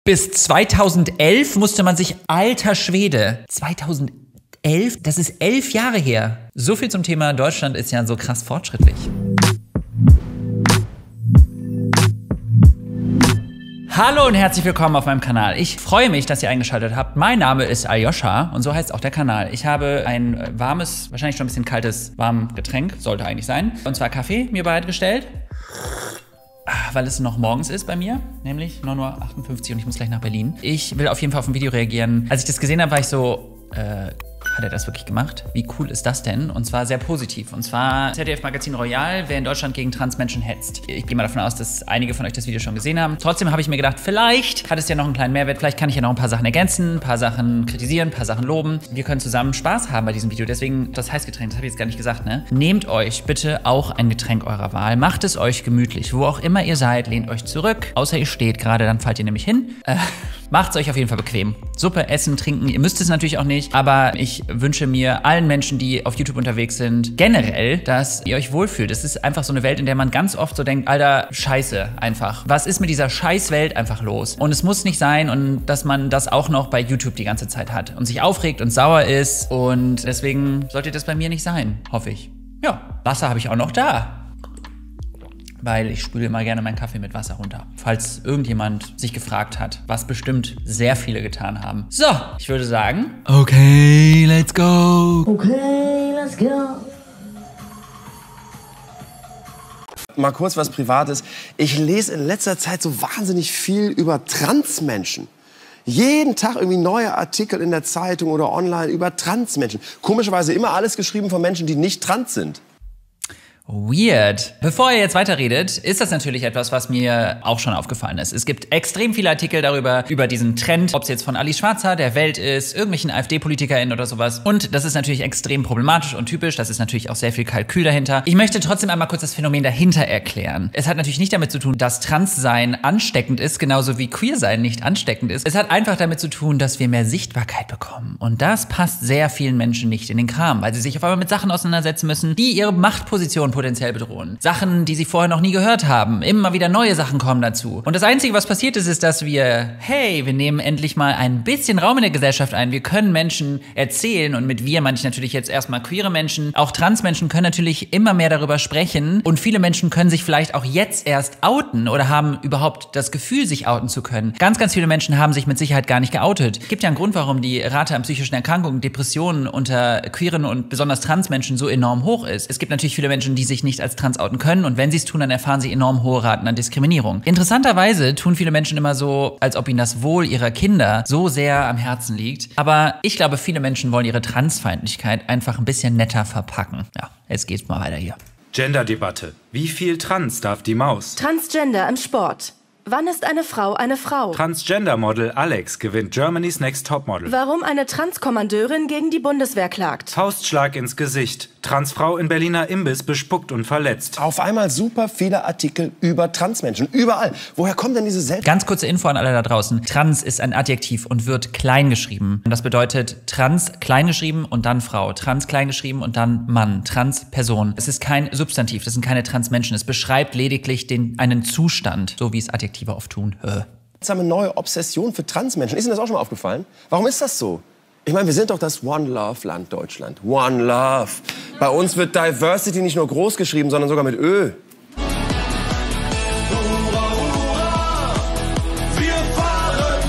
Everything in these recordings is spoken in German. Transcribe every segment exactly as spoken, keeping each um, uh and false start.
Bis zweitausendelf musste man sich, alter Schwede, zweitausendelf, das ist elf Jahre her. So viel zum Thema Deutschland ist ja so krass fortschrittlich. Hallo und herzlich willkommen auf meinem Kanal. Ich freue mich, dass ihr eingeschaltet habt. Mein Name ist Aljoscha und so heißt auch der Kanal. Ich habe ein warmes, wahrscheinlich schon ein bisschen kaltes, warmes Getränk, sollte eigentlich sein. Und zwar Kaffee mir bereitgestellt. Weil es noch morgens ist bei mir, nämlich neun Uhr achtundfünfzig und ich muss gleich nach Berlin. Ich will auf jeden Fall auf ein Video reagieren. Als ich das gesehen habe, war ich so, äh, hat er das wirklich gemacht? Wie cool ist das denn? Und zwar sehr positiv. Und zwar Z D F-Magazin Royal, wer in Deutschland gegen Transmenschen hetzt. Ich gehe mal davon aus, dass einige von euch das Video schon gesehen haben. Trotzdem habe ich mir gedacht, vielleicht hat es ja noch einen kleinen Mehrwert. Vielleicht kann ich ja noch ein paar Sachen ergänzen, ein paar Sachen kritisieren, ein paar Sachen loben. Wir können zusammen Spaß haben bei diesem Video. Deswegen das Heißgetränk, das habe ich jetzt gar nicht gesagt, ne? Nehmt euch bitte auch ein Getränk eurer Wahl. Macht es euch gemütlich. Wo auch immer ihr seid, lehnt euch zurück. Außer ihr steht gerade, dann fallt ihr nämlich hin. Äh, Macht es euch auf jeden Fall bequem. Suppe, Essen, Trinken, ihr müsst es natürlich auch nicht, aber ich wünsche mir allen Menschen, die auf YouTube unterwegs sind, generell, dass ihr euch wohlfühlt. Es ist einfach so eine Welt, in der man ganz oft so denkt, Alter, Scheiße, einfach. Was ist mit dieser Scheißwelt einfach los? Und es muss nicht sein, und dass man das auch noch bei YouTube die ganze Zeit hat und sich aufregt und sauer ist, und deswegen sollte das bei mir nicht sein, hoffe ich. Ja, Wasser habe ich auch noch da. Weil ich spüle immer gerne meinen Kaffee mit Wasser runter. Falls irgendjemand sich gefragt hat, was bestimmt sehr viele getan haben. So, ich würde sagen, okay, let's go. Okay, let's go. Mal kurz was Privates. Ich lese in letzter Zeit so wahnsinnig viel über Transmenschen. Jeden Tag irgendwie neue Artikel in der Zeitung oder online über Transmenschen. Komischerweise immer alles geschrieben von Menschen, die nicht trans sind. Weird. Bevor ihr jetzt weiterredet, ist das natürlich etwas, was mir auch schon aufgefallen ist. Es gibt extrem viele Artikel darüber, über diesen Trend, ob es jetzt von Alice Schwarzer, der Welt ist, irgendwelchen AfD-PolitikerInnen oder sowas. Und das ist natürlich extrem problematisch und typisch. Das ist natürlich auch sehr viel Kalkül dahinter. Ich möchte trotzdem einmal kurz das Phänomen dahinter erklären. Es hat natürlich nicht damit zu tun, dass Transsein ansteckend ist, genauso wie Queersein nicht ansteckend ist. Es hat einfach damit zu tun, dass wir mehr Sichtbarkeit bekommen. Und das passt sehr vielen Menschen nicht in den Kram, weil sie sich auf einmal mit Sachen auseinandersetzen müssen, die ihre Machtposition potenziell bedrohen. Sachen, die sie vorher noch nie gehört haben. Immer wieder neue Sachen kommen dazu. Und das Einzige, was passiert ist, ist, dass wir, hey, wir nehmen endlich mal ein bisschen Raum in der Gesellschaft ein. Wir können Menschen erzählen, und mit wir meine ich natürlich jetzt erstmal queere Menschen. Auch Transmenschen können natürlich immer mehr darüber sprechen, und viele Menschen können sich vielleicht auch jetzt erst outen oder haben überhaupt das Gefühl, sich outen zu können. Ganz, ganz viele Menschen haben sich mit Sicherheit gar nicht geoutet. Es gibt ja einen Grund, warum die Rate an psychischen Erkrankungen, Depressionen unter queeren und besonders Transmenschen so enorm hoch ist. Es gibt natürlich viele Menschen, die sich nicht als trans outen können, und wenn sie es tun, dann erfahren sie enorm hohe Raten an Diskriminierung. Interessanterweise tun viele Menschen immer so, als ob ihnen das Wohl ihrer Kinder so sehr am Herzen liegt. Aber ich glaube, viele Menschen wollen ihre Transfeindlichkeit einfach ein bisschen netter verpacken. Ja, jetzt geht's mal weiter hier. Genderdebatte. Wie viel Trans darf die Maus? Transgender im Sport. Wann ist eine Frau eine Frau? Transgender-Model Alex gewinnt Germany's Next Topmodel. Warum eine Transkommandeurin gegen die Bundeswehr klagt? Faustschlag ins Gesicht. Transfrau in Berliner Imbiss bespuckt und verletzt. Auf einmal super viele Artikel über Transmenschen. Überall. Woher kommt denn diese Selbst... Ganz kurze Info an alle da draußen. Trans ist ein Adjektiv und wird klein geschrieben. Und das bedeutet Trans klein geschrieben und dann Frau. Trans klein geschrieben und dann Mann. Trans-Person. Es ist kein Substantiv, das sind keine Transmenschen. Es beschreibt lediglich den, einen Zustand, so wie es Adjektive oft tun. Jetzt haben wir eine neue Obsession für Transmenschen. Ist Ihnen das auch schon mal aufgefallen? Warum ist das so? Ich meine, wir sind doch das One-Love-Land Deutschland. One Love. Bei uns wird Diversity nicht nur groß geschrieben, sondern sogar mit Ö. Hurra, hurra, wir fahren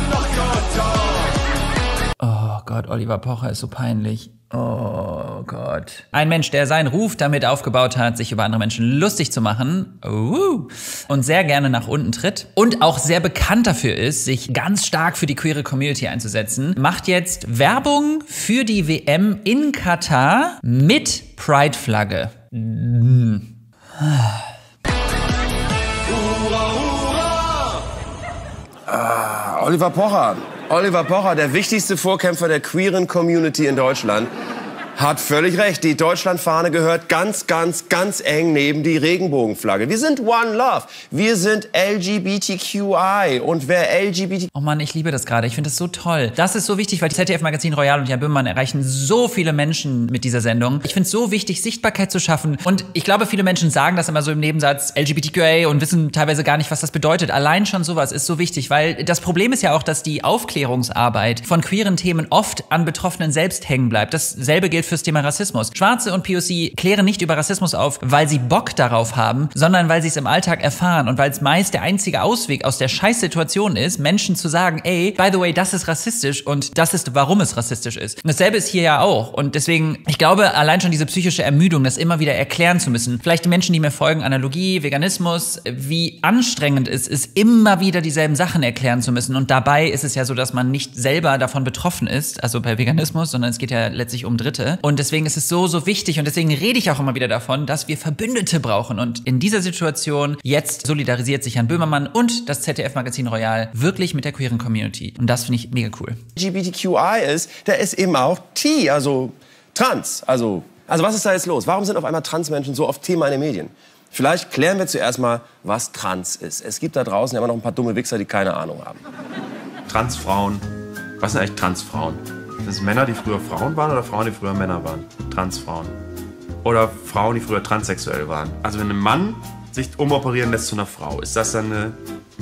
nach Oh Katar. Gott, Oliver Pocher ist so peinlich. Oh Gott. Ein Mensch, der seinen Ruf damit aufgebaut hat, sich über andere Menschen lustig zu machen, uh, und sehr gerne nach unten tritt und auch sehr bekannt dafür ist, sich ganz stark für die queere Community einzusetzen, macht jetzt Werbung für die W M in Katar mit Pride-Flagge. Mm. Hurra, hurra. Ah, Oliver Pocher. Oliver Pocher, der wichtigste Vorkämpfer der queeren Community in Deutschland. Hat völlig recht. Die Deutschlandfahne gehört ganz, ganz, ganz eng neben die Regenbogenflagge. Wir sind One Love. Wir sind L G B T Q I. Und wer L G B T... Oh Mann, ich liebe das gerade. Ich finde das so toll. Das ist so wichtig, weil die Z D F-Magazin Royal und Jan Böhmermann erreichen so viele Menschen mit dieser Sendung. Ich finde es so wichtig, Sichtbarkeit zu schaffen. Und ich glaube, viele Menschen sagen das immer so im Nebensatz, L G B T Q I, und wissen teilweise gar nicht, was das bedeutet. Allein schon sowas ist so wichtig, weil das Problem ist ja auch, dass die Aufklärungsarbeit von queeren Themen oft an Betroffenen selbst hängen bleibt. Dasselbe gilt fürs Thema Rassismus. Schwarze und P O C klären nicht über Rassismus auf, weil sie Bock darauf haben, sondern weil sie es im Alltag erfahren und weil es meist der einzige Ausweg aus der Scheißsituation ist, Menschen zu sagen, ey, by the way, das ist rassistisch und das ist, warum es rassistisch ist. Und dasselbe ist hier ja auch. Und deswegen, ich glaube, allein schon diese psychische Ermüdung, das immer wieder erklären zu müssen. Vielleicht die Menschen, die mir folgen, Analogie, Veganismus, wie anstrengend es ist, immer wieder dieselben Sachen erklären zu müssen. Und dabei ist es ja so, dass man nicht selber davon betroffen ist, also bei Veganismus, sondern es geht ja letztlich um Dritte. Und deswegen ist es so, so wichtig und deswegen rede ich auch immer wieder davon, dass wir Verbündete brauchen. Und in dieser Situation jetzt solidarisiert sich Jan Böhmermann und das Z D F-Magazin Royal wirklich mit der queeren Community. Und das finde ich mega cool. L G B T Q I ist, der ist eben auch T, also trans. Also, also was ist da jetzt los? Warum sind auf einmal Transmenschen so oft Thema in den Medien? Vielleicht klären wir zuerst mal, was trans ist. Es gibt da draußen ja immer noch ein paar dumme Wichser, die keine Ahnung haben. Transfrauen. Was sind eigentlich Transfrauen? Sind es Männer, die früher Frauen waren oder Frauen, die früher Männer waren? Transfrauen. Oder Frauen, die früher transsexuell waren. Also wenn ein Mann sich umoperieren lässt zu einer Frau, ist das dann eine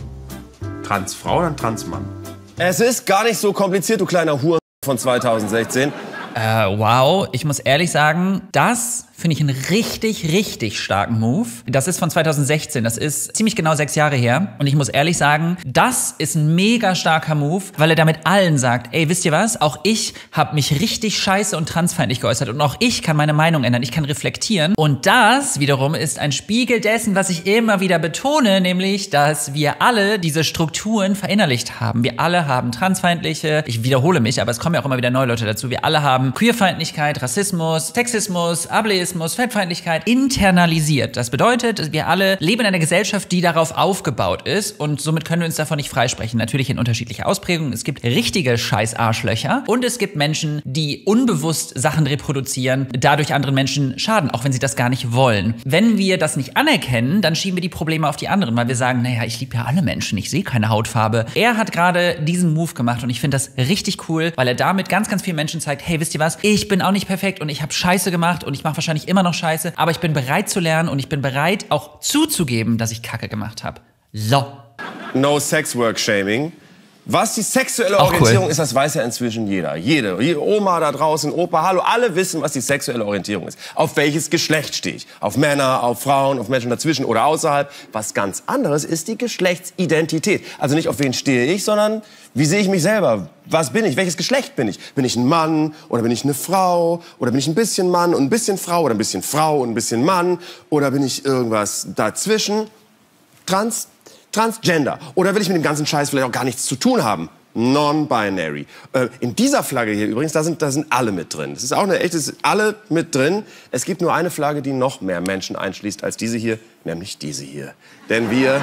Transfrau oder ein Transmann? Es ist gar nicht so kompliziert, du kleiner Huren von zweitausendsechzehn. Äh, wow, ich muss ehrlich sagen, das finde ich einen richtig, richtig starken Move. Das ist von zweitausendsechzehn, das ist ziemlich genau sechs Jahre her. Und ich muss ehrlich sagen, das ist ein mega starker Move, weil er damit allen sagt, ey, wisst ihr was, auch ich habe mich richtig scheiße und transfeindlich geäußert und auch ich kann meine Meinung ändern, ich kann reflektieren. Und das wiederum ist ein Spiegel dessen, was ich immer wieder betone, nämlich, dass wir alle diese Strukturen verinnerlicht haben. Wir alle haben transfeindliche, ich wiederhole mich, aber es kommen ja auch immer wieder neue Leute dazu, wir alle haben Queerfeindlichkeit, Rassismus, Sexismus, Ableismus, Fettfeindlichkeit internalisiert. Das bedeutet, wir alle leben in einer Gesellschaft, die darauf aufgebaut ist und somit können wir uns davon nicht freisprechen. Natürlich in unterschiedlicher Ausprägung. Es gibt richtige Scheiß-Arschlöcher und es gibt Menschen, die unbewusst Sachen reproduzieren, dadurch anderen Menschen schaden, auch wenn sie das gar nicht wollen. Wenn wir das nicht anerkennen, dann schieben wir die Probleme auf die anderen, weil wir sagen, naja, ich liebe ja alle Menschen, ich sehe keine Hautfarbe. Er hat gerade diesen Move gemacht und ich finde das richtig cool, weil er damit ganz, ganz vielen Menschen zeigt, hey, wisst ihr was, ich bin auch nicht perfekt und ich habe Scheiße gemacht und ich mache wahrscheinlich immer noch Scheiße, aber ich bin bereit zu lernen und ich bin bereit auch zuzugeben, dass ich Kacke gemacht habe. So. No Sex Work Shaming. Was die sexuelle Auch Orientierung cool. ist, das weiß ja inzwischen jeder. Jede, jede Oma da draußen, Opa, hallo, alle wissen, was die sexuelle Orientierung ist. Auf welches Geschlecht stehe ich? Auf Männer, auf Frauen, auf Menschen dazwischen oder außerhalb. Was ganz anderes ist die Geschlechtsidentität. Also nicht auf wen stehe ich, sondern wie sehe ich mich selber? Was bin ich? Welches Geschlecht bin ich? Bin ich ein Mann oder bin ich eine Frau? Oder bin ich ein bisschen Mann und ein bisschen Frau oder ein bisschen Frau und ein bisschen Mann? Oder bin ich irgendwas dazwischen? Trans? Transgender. Oder will ich mit dem ganzen Scheiß vielleicht auch gar nichts zu tun haben? Non-binary. Äh, in dieser Flagge hier übrigens, da sind, da sind alle mit drin. Das ist auch eine echte, das sind alle mit drin. Es gibt nur eine Flagge, die noch mehr Menschen einschließt als diese hier, nämlich diese hier. Denn wir,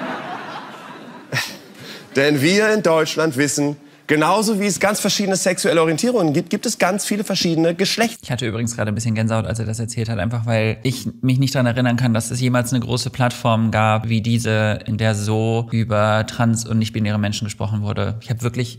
denn wir in Deutschland wissen, genauso wie es ganz verschiedene sexuelle Orientierungen gibt, gibt es ganz viele verschiedene Geschlechter. Ich hatte übrigens gerade ein bisschen Gänsehaut, als er das erzählt hat, einfach weil ich mich nicht daran erinnern kann, dass es jemals eine große Plattform gab wie diese, in der so über trans- und nicht-binäre Menschen gesprochen wurde. Ich habe wirklich...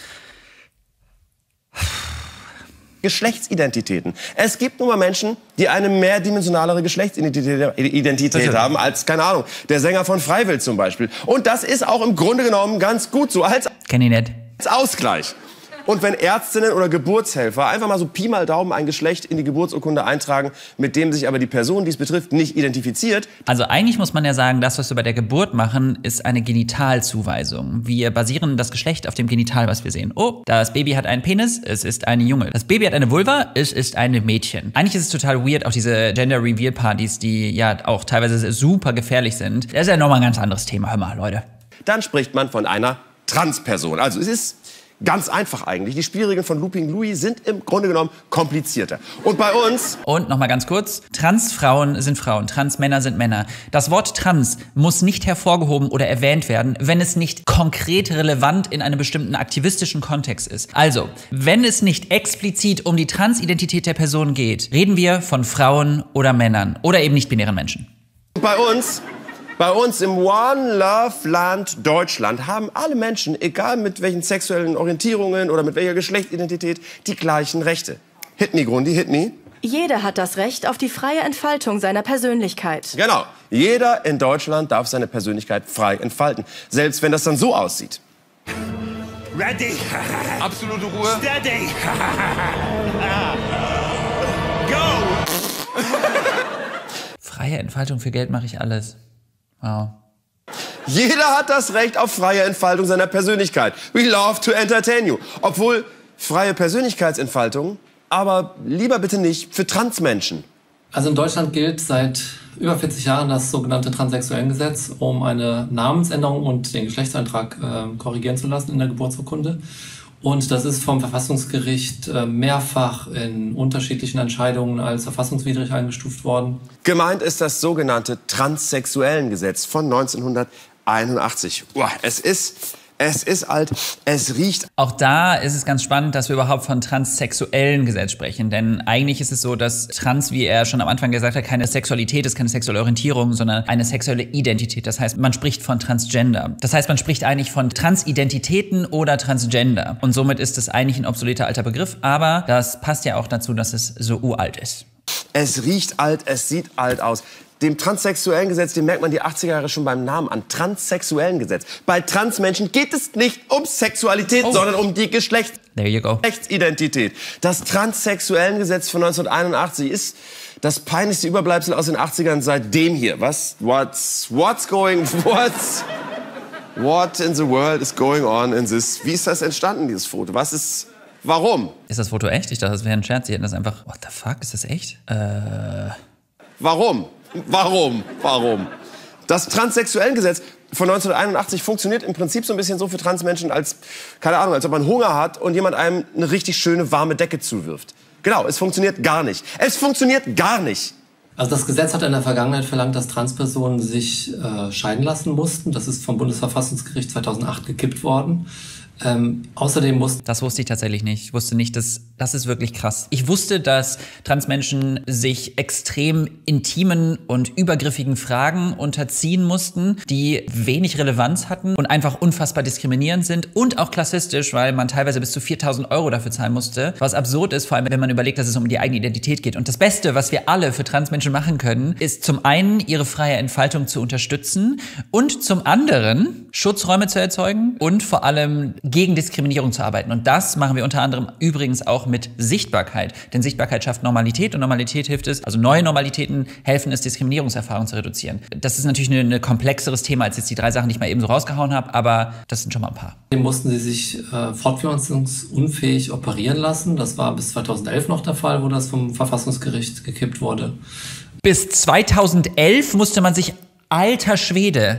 Geschlechtsidentitäten. Es gibt nun mal Menschen, die eine mehrdimensionalere Geschlechtsidentität Identität haben als, keine Ahnung, der Sänger von Freiwill zum Beispiel. Und das ist auch im Grunde genommen ganz gut so als, Kenn ich nicht. als Ausgleich. Und wenn Ärztinnen oder Geburtshelfer einfach mal so Pi mal Daumen ein Geschlecht in die Geburtsurkunde eintragen, mit dem sich aber die Person, die es betrifft, nicht identifiziert. Also eigentlich muss man ja sagen, das, was wir bei der Geburt machen, ist eine Genitalzuweisung. Wir basieren das Geschlecht auf dem Genital, was wir sehen. Oh, das Baby hat einen Penis, es ist eine Junge. Das Baby hat eine Vulva, es ist eine Mädchen. Eigentlich ist es total weird, auch diese Gender-Reveal-Partys, die ja auch teilweise super gefährlich sind. Das ist ja nochmal ein ganz anderes Thema. Hör mal, Leute. Dann spricht man von einer Transperson. Also es ist Ganz einfach eigentlich. Die Spielregeln von Looping Louis sind im Grunde genommen komplizierter. Und bei uns... Und noch mal ganz kurz, Transfrauen sind Frauen, Transmänner sind Männer. Das Wort Trans muss nicht hervorgehoben oder erwähnt werden, wenn es nicht konkret relevant in einem bestimmten aktivistischen Kontext ist. Also, wenn es nicht explizit um die Transidentität der Person geht, reden wir von Frauen oder Männern oder eben nicht-binären Menschen. Bei uns... Bei uns im One Love Land Deutschland haben alle Menschen, egal mit welchen sexuellen Orientierungen oder mit welcher Geschlechtsidentität, die gleichen Rechte. Hit me, Grundi, hit me. Jeder hat das Recht auf die freie Entfaltung seiner Persönlichkeit. Genau. Jeder in Deutschland darf seine Persönlichkeit frei entfalten. Selbst wenn das dann so aussieht. Ready. Absolute Ruhe. Steady. Go. Freie Entfaltung für Geld mache ich alles. Wow. Jeder hat das Recht auf freie Entfaltung seiner Persönlichkeit. We love to entertain you. Obwohl freie Persönlichkeitsentfaltung, aber lieber bitte nicht für Transmenschen. Also in Deutschland gilt seit über vierzig Jahren das sogenannte Transsexuellengesetz, um eine Namensänderung und den Geschlechtseintrag äh, korrigieren zu lassen in der Geburtsurkunde. Und das ist vom Verfassungsgericht äh, mehrfach in unterschiedlichen Entscheidungen als verfassungswidrig eingestuft worden. Gemeint ist das sogenannte Transsexuellengesetz von neunzehnhunderteinundachtzig. Uah, es ist... Es ist alt, es riecht. Auch da ist es ganz spannend, dass wir überhaupt von transsexuellen Gesetz sprechen. Denn eigentlich ist es so, dass Trans, wie er schon am Anfang gesagt hat, keine Sexualität ist, keine sexuelle Orientierung, sondern eine sexuelle Identität. Das heißt, man spricht von Transgender. Das heißt, man spricht eigentlich von Transidentitäten oder Transgender. Und somit ist es eigentlich ein obsoleter alter Begriff. Aber das passt ja auch dazu, dass es so uralt ist. Es riecht alt, es sieht alt aus. Dem transsexuellen Gesetz, dem merkt man die achtziger Jahre schon beim Namen an. Transsexuellen Gesetz. Bei Transmenschen geht es nicht um Sexualität, oh. sondern um die Geschlechts There you go. Geschlechtsidentität. Das Transsexuellen Gesetz von neunzehnhunderteinundachtzig ist das peinlichste Überbleibsel aus den achtzigern seit dem hier. Was? What's, what's going, what's, what in the world is going on in this? Wie ist das entstanden, dieses Foto? Was ist, warum? Ist das Foto echt? Ich dachte, das wäre ein Scherz. Sie hätten das einfach, what the fuck, ist das echt? Äh... Warum? Warum? Warum? Das Transsexuellengesetz von neunzehnhunderteinundachtzig funktioniert im Prinzip so ein bisschen so für Transmenschen als, keine Ahnung, als ob man Hunger hat und jemand einem eine richtig schöne warme Decke zuwirft. Genau, es funktioniert gar nicht. Es funktioniert gar nicht. Also das Gesetz hat in der Vergangenheit verlangt, dass Transpersonen sich äh, scheiden lassen mussten. Das ist vom Bundesverfassungsgericht zweitausendacht gekippt worden. Ähm, außerdem mussten... Das wusste ich tatsächlich nicht. Ich wusste nicht, dass das ist wirklich krass. Ich wusste, dass Transmenschen sich extrem intimen und übergriffigen Fragen unterziehen mussten, die wenig Relevanz hatten und einfach unfassbar diskriminierend sind und auch klassistisch, weil man teilweise bis zu viertausend Euro dafür zahlen musste, was absurd ist, vor allem wenn man überlegt, dass es um die eigene Identität geht. Und das Beste, was wir alle für Transmenschen machen können, ist zum einen ihre freie Entfaltung zu unterstützen und zum anderen Schutzräume zu erzeugen und vor allem gegen Diskriminierung zu arbeiten. Und das machen wir unter anderem übrigens auch mit Sichtbarkeit. Denn Sichtbarkeit schafft Normalität und Normalität hilft es, also neue Normalitäten helfen es, Diskriminierungserfahrungen zu reduzieren. Das ist natürlich ein komplexeres Thema als jetzt die drei Sachen, die ich mal eben so rausgehauen habe, aber das sind schon mal ein paar. Dem mussten sie sich äh, fortpflanzungsunfähig operieren lassen. Das war bis zweitausendelf noch der Fall, wo das vom Verfassungsgericht gekippt wurde. Bis zweitausendelf musste man sich, alter Schwede.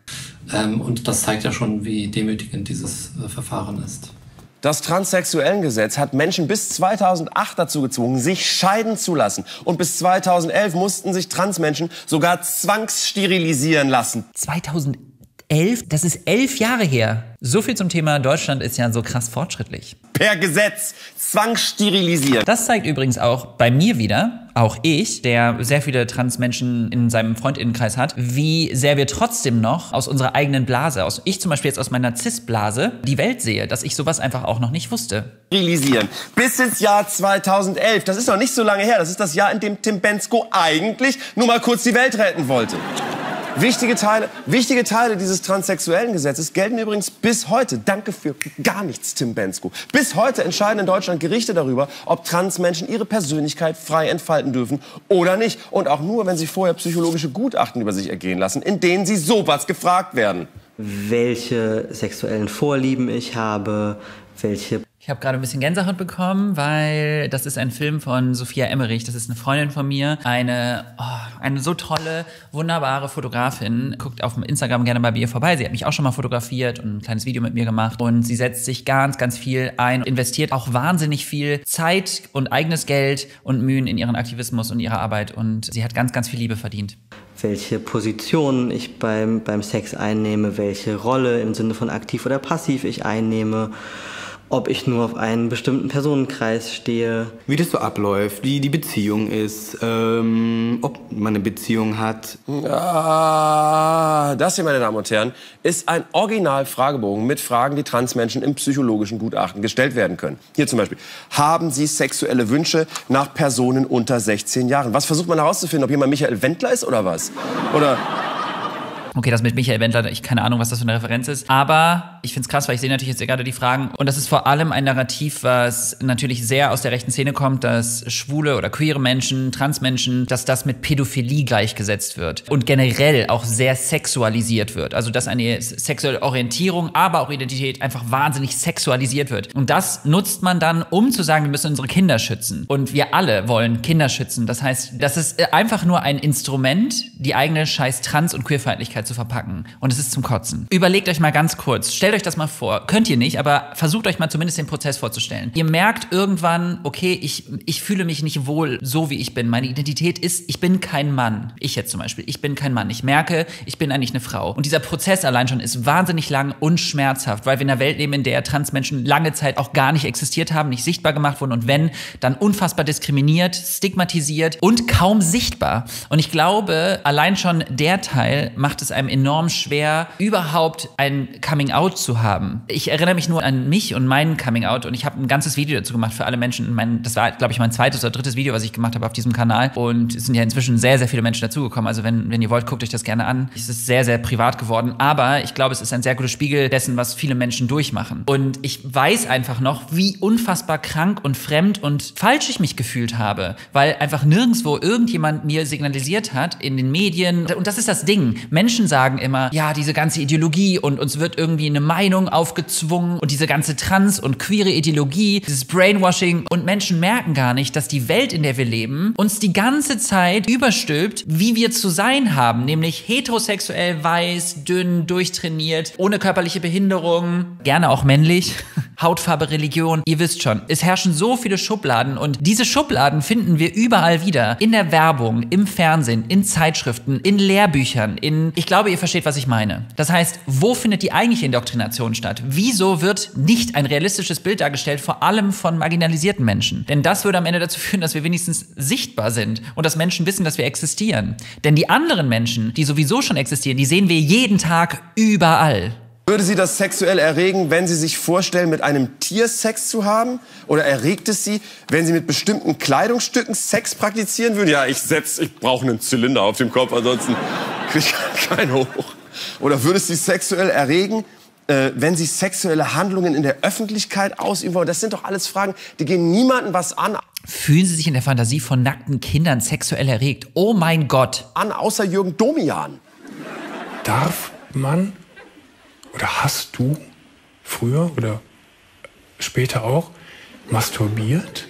Ähm, und das zeigt ja schon, wie demütigend dieses äh, Verfahren ist. Das Transsexuellengesetz hat Menschen bis zweitausendacht dazu gezwungen, sich scheiden zu lassen. Und bis zweitausendelf mussten sich Transmenschen sogar zwangssterilisieren lassen. zweitausendelf? Das ist elf Jahre her. So viel zum Thema Deutschland ist ja so krass fortschrittlich. Per Gesetz zwangssterilisieren. Das zeigt übrigens auch bei mir wieder, auch ich, der sehr viele Transmenschen in seinem Freundinnenkreis hat, wie sehr wir trotzdem noch aus unserer eigenen Blase, aus, ich zum Beispiel jetzt aus meiner Cis-Blase, die Welt sehe, dass ich sowas einfach auch noch nicht wusste. Sterilisieren. Bis ins Jahr zweitausendelf. Das ist noch nicht so lange her. Das ist das Jahr, in dem Tim Bendzko eigentlich nur mal kurz die Welt retten wollte. Wichtige Teile, wichtige Teile dieses transsexuellen Gesetzes gelten übrigens bis heute. Danke für gar nichts, Tim Bendzko. Bis heute entscheiden in Deutschland Gerichte darüber, ob Transmenschen ihre Persönlichkeit frei entfalten dürfen oder nicht. Und auch nur, wenn sie vorher psychologische Gutachten über sich ergehen lassen, in denen sie sowas gefragt werden. Welche sexuellen Vorlieben ich habe, welche Ich habe gerade ein bisschen Gänsehaut bekommen, weil das ist ein Film von Sophia Emmerich. Das ist eine Freundin von mir. Eine, oh, eine so tolle, wunderbare Fotografin. Guckt auf Instagram gerne mal bei ihr vorbei. Sie hat mich auch schon mal fotografiert und ein kleines Video mit mir gemacht. Und sie setzt sich ganz, ganz viel ein, investiert auch wahnsinnig viel Zeit und eigenes Geld und Mühen in ihren Aktivismus und ihre Arbeit. Und sie hat ganz, ganz viel Liebe verdient. Welche Position ich beim, beim Sex einnehme, welche Rolle im Sinne von aktiv oder passiv ich einnehme, ob ich nur auf einen bestimmten Personenkreis stehe. Wie das so abläuft, wie die Beziehung ist, ähm, ob man eine Beziehung hat. Ah, das hier, meine Damen und Herren, ist ein Original-Fragebogen mit Fragen, die Transmenschen im psychologischen Gutachten gestellt werden können. Hier zum Beispiel. Haben Sie sexuelle Wünsche nach Personen unter sechzehn Jahren? Was versucht man herauszufinden, ob jemand Michael Wendler ist oder was? Oder... Okay, das mit Michael Wendler, ich keine Ahnung, was das für eine Referenz ist. Aber ich find's krass, weil ich sehe natürlich jetzt gerade die Fragen. Und das ist vor allem ein Narrativ, was natürlich sehr aus der rechten Szene kommt, dass schwule oder queere Menschen, Transmenschen, dass das mit Pädophilie gleichgesetzt wird. Und generell auch sehr sexualisiert wird. Also, dass eine sexuelle Orientierung, aber auch Identität einfach wahnsinnig sexualisiert wird. Und das nutzt man dann, um zu sagen, wir müssen unsere Kinder schützen. Und wir alle wollen Kinder schützen. Das heißt, das ist einfach nur ein Instrument, die eigene scheiß Trans- und Queerfeindlichkeit zu verpacken. Und es ist zum Kotzen. Überlegt euch mal ganz kurz, stellt euch das mal vor. Könnt ihr nicht, aber versucht euch mal zumindest den Prozess vorzustellen. Ihr merkt irgendwann, okay, ich, ich fühle mich nicht wohl so, wie ich bin. Meine Identität ist, ich bin kein Mann. Ich jetzt zum Beispiel, ich bin kein Mann. Ich merke, ich bin eigentlich eine Frau. Und dieser Prozess allein schon ist wahnsinnig lang und schmerzhaft, weil wir in einer Welt leben, in der Transmenschen lange Zeit auch gar nicht existiert haben, nicht sichtbar gemacht wurden und wenn, dann unfassbar diskriminiert, stigmatisiert und kaum sichtbar. Und ich glaube, allein schon der Teil macht es einem enorm schwer, überhaupt ein Coming-out zu haben. Ich erinnere mich nur an mich und meinen Coming-out und ich habe ein ganzes Video dazu gemacht für alle Menschen. Mein, das war, glaube ich, mein zweites oder drittes Video, was ich gemacht habe auf diesem Kanal und es sind ja inzwischen sehr, sehr viele Menschen dazugekommen. Also wenn, wenn ihr wollt, guckt euch das gerne an. Es ist sehr, sehr privat geworden, aber ich glaube, es ist ein sehr guter Spiegel dessen, was viele Menschen durchmachen. Und ich weiß einfach noch, wie unfassbar krank und fremd und falsch ich mich gefühlt habe, weil einfach nirgendwo irgendjemand mir signalisiert hat in den Medien. Und das ist das Ding. Menschen sagen immer, ja, diese ganze Ideologie und uns wird irgendwie eine Meinung aufgezwungen und diese ganze trans- und queere Ideologie, dieses Brainwashing und Menschen merken gar nicht, dass die Welt, in der wir leben, uns die ganze Zeit überstülpt, wie wir zu sein haben, nämlich heterosexuell, weiß, dünn, durchtrainiert, ohne körperliche Behinderung, gerne auch männlich, Hautfarbe, Religion, ihr wisst schon, es herrschen so viele Schubladen und diese Schubladen finden wir überall wieder, in der Werbung, im Fernsehen, in Zeitschriften, in Lehrbüchern, in, ich glaube, ihr versteht, was ich meine. Das heißt, wo findet die eigentliche Indoktrination statt? Wieso wird nicht ein realistisches Bild dargestellt, vor allem von marginalisierten Menschen? Denn das würde am Ende dazu führen, dass wir wenigstens sichtbar sind und dass Menschen wissen, dass wir existieren. Denn die anderen Menschen, die sowieso schon existieren, die sehen wir jeden Tag überall. Würde Sie das sexuell erregen, wenn Sie sich vorstellen, mit einem Tier Sex zu haben? Oder erregt es Sie, wenn Sie mit bestimmten Kleidungsstücken Sex praktizieren würden? Ja, ich setz, ich brauche einen Zylinder auf dem Kopf, ansonsten kriege ich keinen hoch. Oder würde es Sie sexuell erregen, äh, wenn Sie sexuelle Handlungen in der Öffentlichkeit ausüben wollen? Das sind doch alles Fragen, die gehen niemandem was an. Fühlen Sie sich in der Fantasie von nackten Kindern sexuell erregt? Oh mein Gott. An, außer Jürgen Domian. Darf man oder hast du früher oder später auch masturbiert?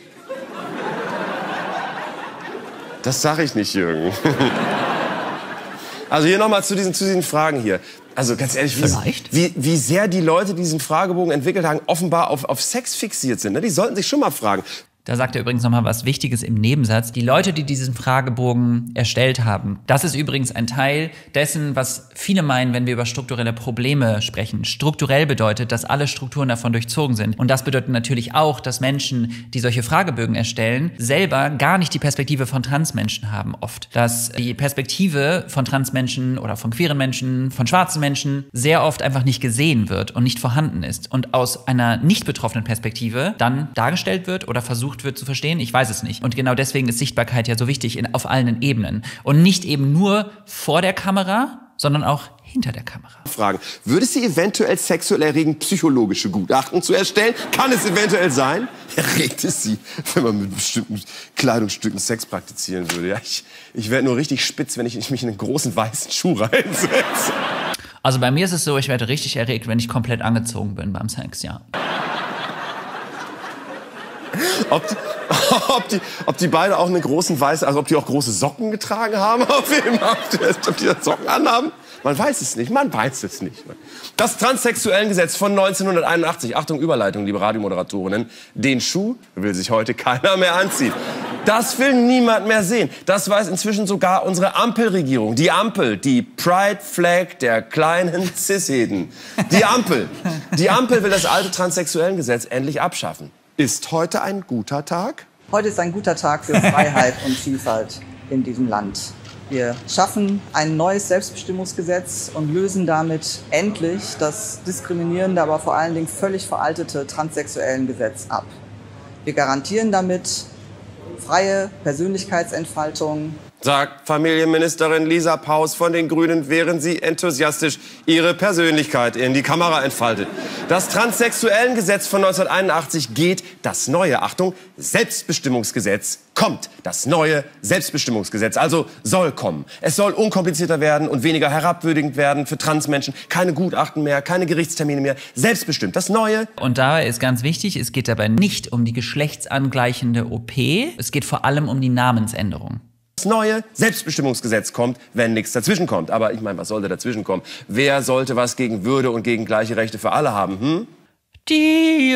Das sage ich nicht, Jürgen. Also hier nochmal zu diesen, zu diesen Fragen hier. Also ganz ehrlich, wie, wie, wie sehr die Leute, die diesen Fragebogen entwickelt haben, offenbar auf, auf Sex fixiert sind. Ne? Die sollten sich schon mal fragen. Da sagt er übrigens nochmal was Wichtiges im Nebensatz. Die Leute, die diesen Fragebogen erstellt haben, das ist übrigens ein Teil dessen, was viele meinen, wenn wir über strukturelle Probleme sprechen. Strukturell bedeutet, dass alle Strukturen davon durchzogen sind. Und das bedeutet natürlich auch, dass Menschen, die solche Fragebögen erstellen, selber gar nicht die Perspektive von Transmenschen haben oft. Dass die Perspektive von Transmenschen oder von queeren Menschen, von schwarzen Menschen sehr oft einfach nicht gesehen wird und nicht vorhanden ist. Und aus einer nicht betroffenen Perspektive dann dargestellt wird oder versucht wird zu verstehen, ich weiß es nicht. Und genau deswegen ist Sichtbarkeit ja so wichtig in, auf allen Ebenen. Und nicht eben nur vor der Kamera, sondern auch hinter der Kamera. Fragen. Würde es Sie eventuell sexuell erregen, psychologische Gutachten zu erstellen? Kann es eventuell sein? Erregt es Sie, wenn man mit bestimmten Kleidungsstücken Sex praktizieren würde? Ja, ich ich werde nur richtig spitz, wenn ich mich in einen großen weißen Schuh reinsetze. Also bei mir ist es so, ich werde richtig erregt, wenn ich komplett angezogen bin beim Sex, ja. ob, die, ob, die, ob die beide auch einen großen weißen, also ob die auch große Socken getragen haben, auf jeden Fall, ob die Socken anhaben. Man weiß es nicht, man weiß es nicht. Das Transsexuellengesetz von neunzehnhunderteinundachtzig, Achtung, Überleitung, liebe Radiomoderatorinnen, den Schuh will sich heute keiner mehr anziehen. Das will niemand mehr sehen. Das weiß inzwischen sogar unsere Ampelregierung. Die Ampel, die Pride Flag der kleinen Cisheden. Die Ampel. Die Ampel will das alte Transsexuellengesetz endlich abschaffen. Ist heute ein guter Tag? Heute ist ein guter Tag für Freiheit und Vielfalt in diesem Land. Wir schaffen ein neues Selbstbestimmungsgesetz und lösen damit endlich das diskriminierende, aber vor allen Dingen völlig veraltete Transsexuellengesetz ab. Wir garantieren damit freie Persönlichkeitsentfaltung. Sagt Familienministerin Lisa Paus von den Grünen, während sie enthusiastisch ihre Persönlichkeit in die Kamera entfaltet. Das Transsexuellengesetz von neunzehnhunderteinundachtzig geht, das neue, Achtung, Selbstbestimmungsgesetz kommt. Das neue Selbstbestimmungsgesetz, also soll kommen. Es soll unkomplizierter werden und weniger herabwürdigend werden für Transmenschen. Keine Gutachten mehr, keine Gerichtstermine mehr. Selbstbestimmt, das neue. Und dabei ist ganz wichtig, es geht dabei nicht um die geschlechtsangleichende O P. Es geht vor allem um die Namensänderung. Das neue Selbstbestimmungsgesetz kommt, wenn nichts dazwischen kommt. Aber ich meine, was sollte dazwischen kommen? Wer sollte was gegen Würde und gegen gleiche Rechte für alle haben? Hm? Die,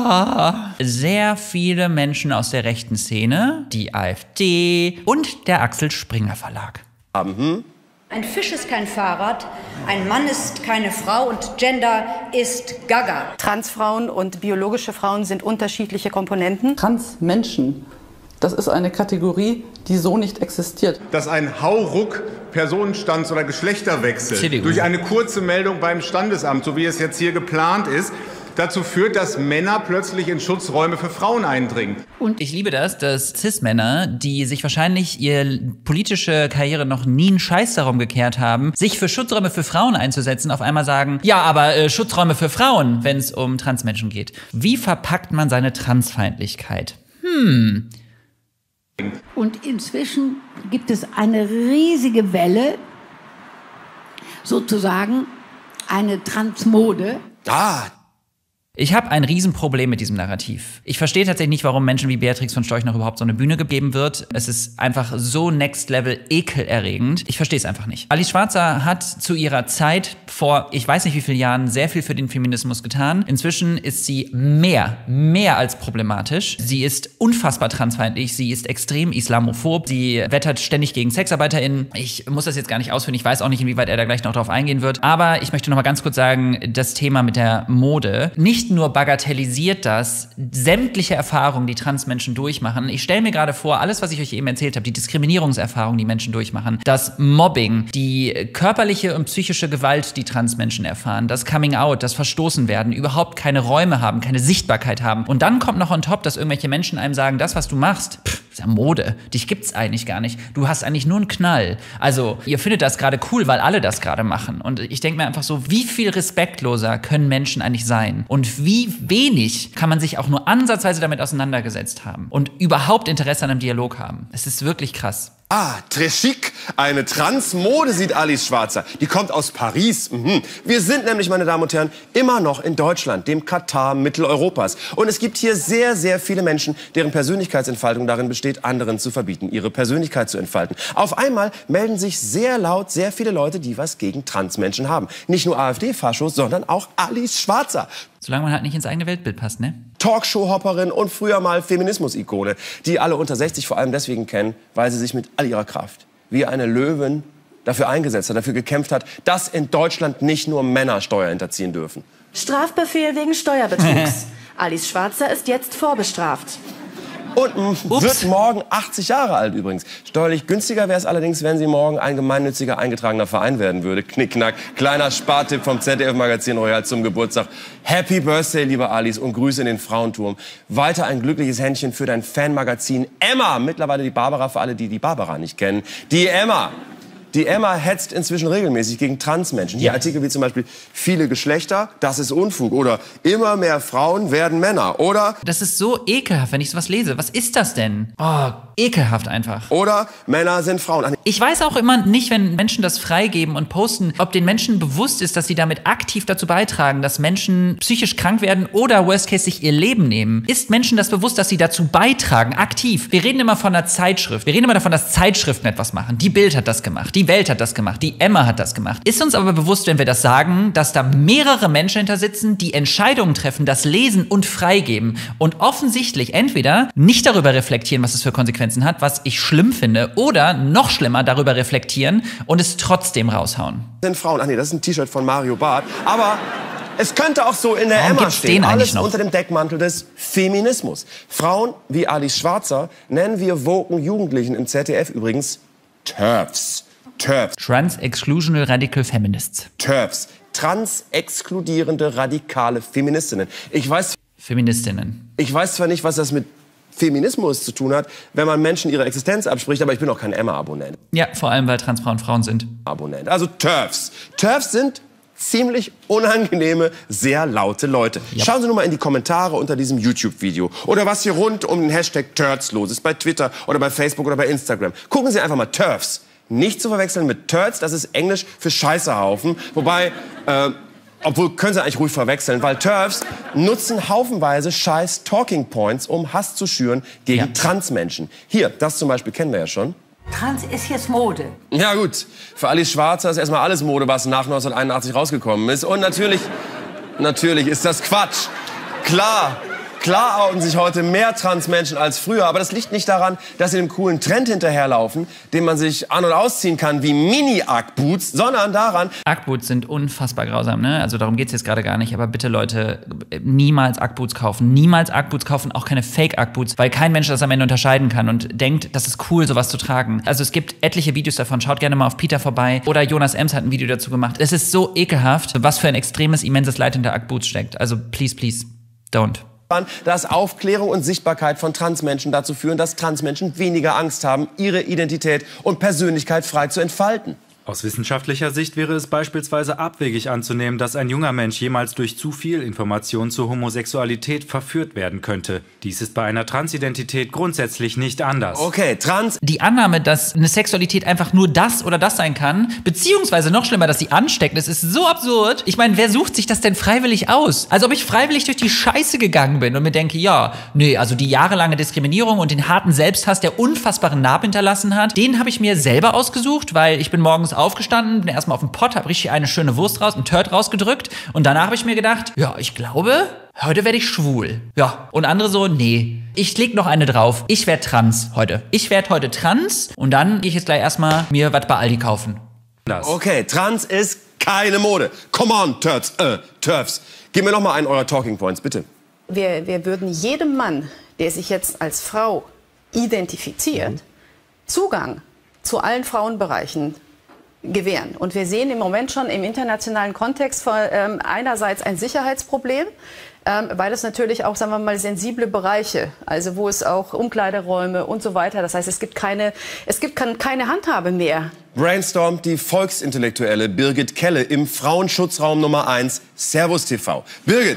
ja. Sehr viele Menschen aus der rechten Szene, die AfD und der Axel Springer Verlag. Haben, hm? Ein Fisch ist kein Fahrrad, ein Mann ist keine Frau und Gender ist Gaga. Transfrauen und biologische Frauen sind unterschiedliche Komponenten. Transmenschen. Das ist eine Kategorie, die so nicht existiert. Dass ein Hauruck Personenstands- oder Geschlechterwechsel C D U. durch eine kurze Meldung beim Standesamt, so wie es jetzt hier geplant ist, dazu führt, dass Männer plötzlich in Schutzräume für Frauen eindringen. Und ich liebe das, dass Cis-Männer, die sich wahrscheinlich ihre politische Karriere noch nie einen Scheiß darum gekehrt haben, sich für Schutzräume für Frauen einzusetzen, auf einmal sagen, ja, aber äh, Schutzräume für Frauen, wenn es um Transmenschen geht. Wie verpackt man seine Transfeindlichkeit? Hm... Und inzwischen gibt es eine riesige Welle, sozusagen eine Transmode. Ah. Ich habe ein Riesenproblem mit diesem Narrativ. Ich verstehe tatsächlich nicht, warum Menschen wie Beatrix von Storch noch überhaupt so eine Bühne gegeben wird. Es ist einfach so next level ekelerregend. Ich verstehe es einfach nicht. Alice Schwarzer hat zu ihrer Zeit vor, ich weiß nicht wie vielen Jahren, sehr viel für den Feminismus getan. Inzwischen ist sie mehr, mehr als problematisch. Sie ist unfassbar transfeindlich. Sie ist extrem islamophob. Sie wettert ständig gegen SexarbeiterInnen. Ich muss das jetzt gar nicht ausführen. Ich weiß auch nicht, inwieweit er da gleich noch drauf eingehen wird. Aber ich möchte noch mal ganz kurz sagen, das Thema mit der Mode. Nicht nur bagatellisiert das sämtliche Erfahrungen, die Transmenschen durchmachen. Ich stelle mir gerade vor, alles, was ich euch eben erzählt habe, die Diskriminierungserfahrungen, die Menschen durchmachen, das Mobbing, die körperliche und psychische Gewalt, die Transmenschen erfahren, das Coming Out, das Verstoßen werden, überhaupt keine Räume haben, keine Sichtbarkeit haben. Und dann kommt noch on top, dass irgendwelche Menschen einem sagen, das, was du machst, pff, ist ja Mode. Dich gibt's eigentlich gar nicht. Du hast eigentlich nur einen Knall. Also, ihr findet das gerade cool, weil alle das gerade machen. Und ich denke mir einfach so, wie viel respektloser können Menschen eigentlich sein? Und wie wenig kann man sich auch nur ansatzweise damit auseinandergesetzt haben und überhaupt Interesse an einem Dialog haben. Es ist wirklich krass. Ah, très chic. Eine Transmode sieht Alice Schwarzer. Die kommt aus Paris. Mhm. Wir sind nämlich, meine Damen und Herren, immer noch in Deutschland, dem Katar Mitteleuropas. Und es gibt hier sehr, sehr viele Menschen, deren Persönlichkeitsentfaltung darin besteht, anderen zu verbieten, ihre Persönlichkeit zu entfalten. Auf einmal melden sich sehr laut sehr viele Leute, die was gegen Transmenschen haben. Nicht nur AfD-Faschos, sondern auch Alice Schwarzer. Solange man halt nicht ins eigene Weltbild passt, ne? Talkshow-Hopperin und früher mal Feminismus-Ikone, die alle unter sechzig vor allem deswegen kennen, weil sie sich mit all ihrer Kraft wie eine Löwin dafür eingesetzt hat, dafür gekämpft hat, dass in Deutschland nicht nur Männer Steuer hinterziehen dürfen. Strafbefehl wegen Steuerbetrugs. Alice Schwarzer ist jetzt vorbestraft. Und mh, wird morgen achtzig Jahre alt übrigens. Steuerlich günstiger wäre es allerdings, wenn sie morgen ein gemeinnütziger eingetragener Verein werden würde. Knickknack, kleiner Spartipp vom Z D F-Magazin Royal zum Geburtstag. Happy Birthday, liebe Alice, und Grüße in den Frauenturm. Weiter ein glückliches Händchen für dein Fanmagazin Emma. Mittlerweile die Barbara, für alle, die die Barbara nicht kennen. Die Emma. Die Emma hetzt inzwischen regelmäßig gegen Transmenschen. Hier Ja. Artikel wie zum Beispiel viele Geschlechter, das ist Unfug. Oder immer mehr Frauen werden Männer. Oder Das ist so ekelhaft, wenn ich sowas lese. Was ist das denn? Oh, ekelhaft einfach. Oder Männer sind Frauen. Ach, Ich weiß auch immer nicht, wenn Menschen das freigeben und posten, ob den Menschen bewusst ist, dass sie damit aktiv dazu beitragen, dass Menschen psychisch krank werden oder worst case sich ihr Leben nehmen. Ist Menschen das bewusst, dass sie dazu beitragen, aktiv? Wir reden immer von einer Zeitschrift. Wir reden immer davon, dass Zeitschriften etwas machen. Die Bild hat das gemacht, die Welt hat das gemacht, die Emma hat das gemacht. Ist uns aber bewusst, wenn wir das sagen, dass da mehrere Menschen hinter sitzen, die Entscheidungen treffen, das lesen und freigeben und offensichtlich entweder nicht darüber reflektieren, was es für Konsequenzen hat, was ich schlimm finde, oder noch schlimmer darüber reflektieren und es trotzdem raushauen. sind Frauen. Ach nee, das ist ein T-Shirt von Mario Barth. Aber es könnte auch so in der Warum Emma gibt's stehen. den eigentlich Alles noch? unter dem Deckmantel des Feminismus. Frauen wie Alice Schwarzer nennen wir woken Jugendlichen im Z D F übrigens TERFs. TERFs. Trans-Exclusional Radical Feminists. TERFs. Trans-exkludierende radikale Feministinnen. Ich weiß, Feministinnen. ich weiß zwar nicht, was das mit Feminismus zu tun hat, wenn man Menschen ihre Existenz abspricht, aber ich bin auch kein Emma-Abonnent. Ja, vor allem, weil Transfrauen Frauen sind. Abonnent. Also TERFs. TERFs sind ziemlich unangenehme, sehr laute Leute. Ja. Schauen Sie nur mal in die Kommentare unter diesem YouTube-Video. Oder was hier rund um den Hashtag Turds los ist, bei Twitter oder bei Facebook oder bei Instagram. Gucken Sie einfach mal TERFs. Nicht zu verwechseln mit Turds, das ist Englisch für Scheißehaufen. Wobei, äh, obwohl, können Sie eigentlich ruhig verwechseln, weil TERFs nutzen haufenweise scheiß Talking Points, um Hass zu schüren gegen Ja. Transmenschen. Hier, das zum Beispiel kennen wir ja schon. Trans ist jetzt Mode. Ja gut, für Alice Schwarzer ist erstmal alles Mode, was nach neunzehnhunderteinundachtzig rausgekommen ist. Und natürlich, natürlich ist das Quatsch. Klar, klar outen sich heute mehr Transmenschen als früher. Aber das liegt nicht daran, dass sie dem coolen Trend hinterherlaufen, den man sich an- und ausziehen kann wie Mini-Ugg-Boots, sondern daran... Ugg-Boots sind unfassbar grausam, ne? Also darum geht's jetzt gerade gar nicht. Aber bitte Leute, niemals Ugg-Boots kaufen. Niemals Ugg-Boots kaufen, auch keine Fake-Ugg-Boots, weil kein Mensch das am Ende unterscheiden kann und denkt, das ist cool, sowas zu tragen. Also es gibt etliche Videos davon. Schaut gerne mal auf Peter vorbei. Oder Jonas Ems hat ein Video dazu gemacht. Es ist so ekelhaft, was für ein extremes, immenses Leid hinter Ugg-Boots steckt. Also please, please, don't. dass Aufklärung und Sichtbarkeit von Transmenschen dazu führen, dass Transmenschen weniger Angst haben, ihre Identität und Persönlichkeit frei zu entfalten. Aus wissenschaftlicher Sicht wäre es beispielsweise abwegig anzunehmen, dass ein junger Mensch jemals durch zu viel Information zur Homosexualität verführt werden könnte. Dies ist bei einer Transidentität grundsätzlich nicht anders. Okay, Trans... Die Annahme, dass eine Sexualität einfach nur das oder das sein kann, beziehungsweise noch schlimmer, dass sie ansteckend ist, ist so absurd. Ich meine, wer sucht sich das denn freiwillig aus? Also ob ich freiwillig durch die Scheiße gegangen bin und mir denke, ja, nee, also die jahrelange Diskriminierung und den harten Selbsthass, der unfassbaren Narben hinterlassen hat, den habe ich mir selber ausgesucht, weil ich bin morgens aufgestanden, bin erstmal auf den Pott, habe richtig eine schöne Wurst raus, einen Turd rausgedrückt und danach habe ich mir gedacht, ja, ich glaube, heute werde ich schwul. Ja, und andere so, nee, ich leg noch eine drauf. Ich werde trans heute. Ich werde heute trans und dann gehe ich jetzt gleich erstmal mir was bei Aldi kaufen. Das. Okay, Trans ist keine Mode. Come on, Turds, äh, TERFs. Gib mir noch mal einen eurer Talking Points, bitte. Wir, wir würden jedem Mann, der sich jetzt als Frau identifiziert, mhm. Zugang zu allen Frauenbereichen gewähren. Und wir sehen im Moment schon im internationalen Kontext von, ähm, einerseits ein Sicherheitsproblem, ähm, weil es natürlich auch, sagen wir mal, sensible Bereiche, also wo es auch Umkleideräume und so weiter, das heißt, es gibt keine, es gibt keine Handhabe mehr. Brainstormt die Volksintellektuelle Birgit Kelle im Frauenschutzraum Nummer eins, Servus T V. Birgit,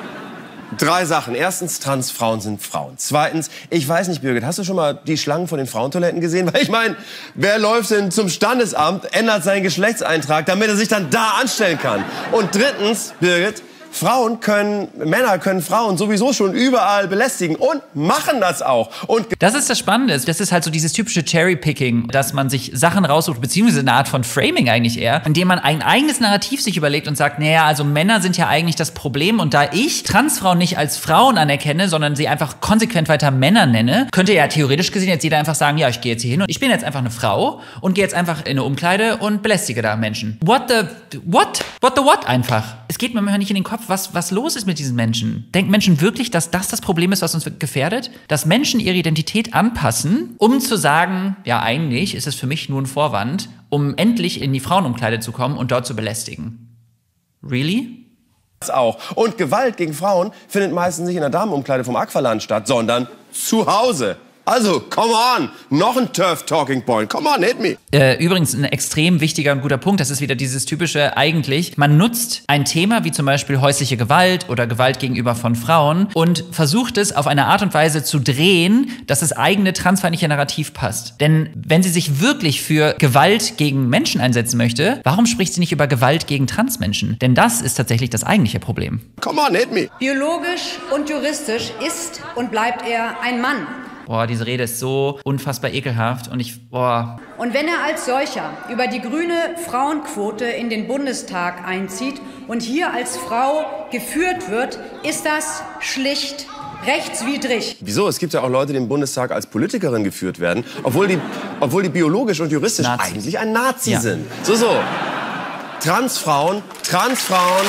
drei Sachen. Erstens, Transfrauen sind Frauen. Zweitens, ich weiß nicht, Birgit, hast du schon mal die Schlangen vor den Frauentoiletten gesehen? Weil ich meine, wer läuft denn zum Standesamt, ändert seinen Geschlechtseintrag, damit er sich dann da anstellen kann? Und drittens, Birgit, Frauen können, Männer können Frauen sowieso schon überall belästigen und machen das auch. Und das ist das Spannende. Das ist halt so dieses typische Cherry-Picking, dass man sich Sachen raussucht, beziehungsweise eine Art von Framing eigentlich eher, indem man ein eigenes Narrativ sich überlegt und sagt, naja, also Männer sind ja eigentlich das Problem und da ich Transfrauen nicht als Frauen anerkenne, sondern sie einfach konsequent weiter Männer nenne, könnte ja theoretisch gesehen jetzt jeder einfach sagen, ja, ich gehe jetzt hier hin und ich bin jetzt einfach eine Frau und gehe jetzt einfach in eine Umkleide und belästige da Menschen. What the, what? What the what einfach? Es geht mir manchmal nicht in den Kopf, was, was los ist mit diesen Menschen. Denken Menschen wirklich, dass das das Problem ist, was uns gefährdet? Dass Menschen ihre Identität anpassen, um zu sagen, ja, eigentlich ist es für mich nur ein Vorwand, um endlich in die Frauenumkleide zu kommen und dort zu belästigen. Really? Das auch. Und Gewalt gegen Frauen findet meistens nicht in der Damenumkleide vom Aqualand statt, sondern zu Hause. Also, come on, noch ein Turf-Talking-Point, come on, hit me. Äh, übrigens ein extrem wichtiger und guter Punkt, das ist wieder dieses typische eigentlich, man nutzt ein Thema wie zum Beispiel häusliche Gewalt oder Gewalt gegenüber von Frauen und versucht es auf eine Art und Weise zu drehen, dass das eigene transfeindliche Narrativ passt. Denn wenn sie sich wirklich für Gewalt gegen Menschen einsetzen möchte, warum spricht sie nicht über Gewalt gegen Transmenschen? Denn das ist tatsächlich das eigentliche Problem. Come on, hit me. Biologisch und juristisch ist und bleibt er ein Mann. Boah, diese Rede ist so unfassbar ekelhaft und ich, boah. Und wenn er als solcher über die grüne Frauenquote in den Bundestag einzieht und hier als Frau geführt wird, ist das schlicht rechtswidrig. Wieso? Es gibt ja auch Leute, die im Bundestag als Politikerin geführt werden, obwohl die, obwohl die biologisch und juristisch Nazi. eigentlich ein Nazi ja. sind. So, so. Transfrauen, Transfrauen...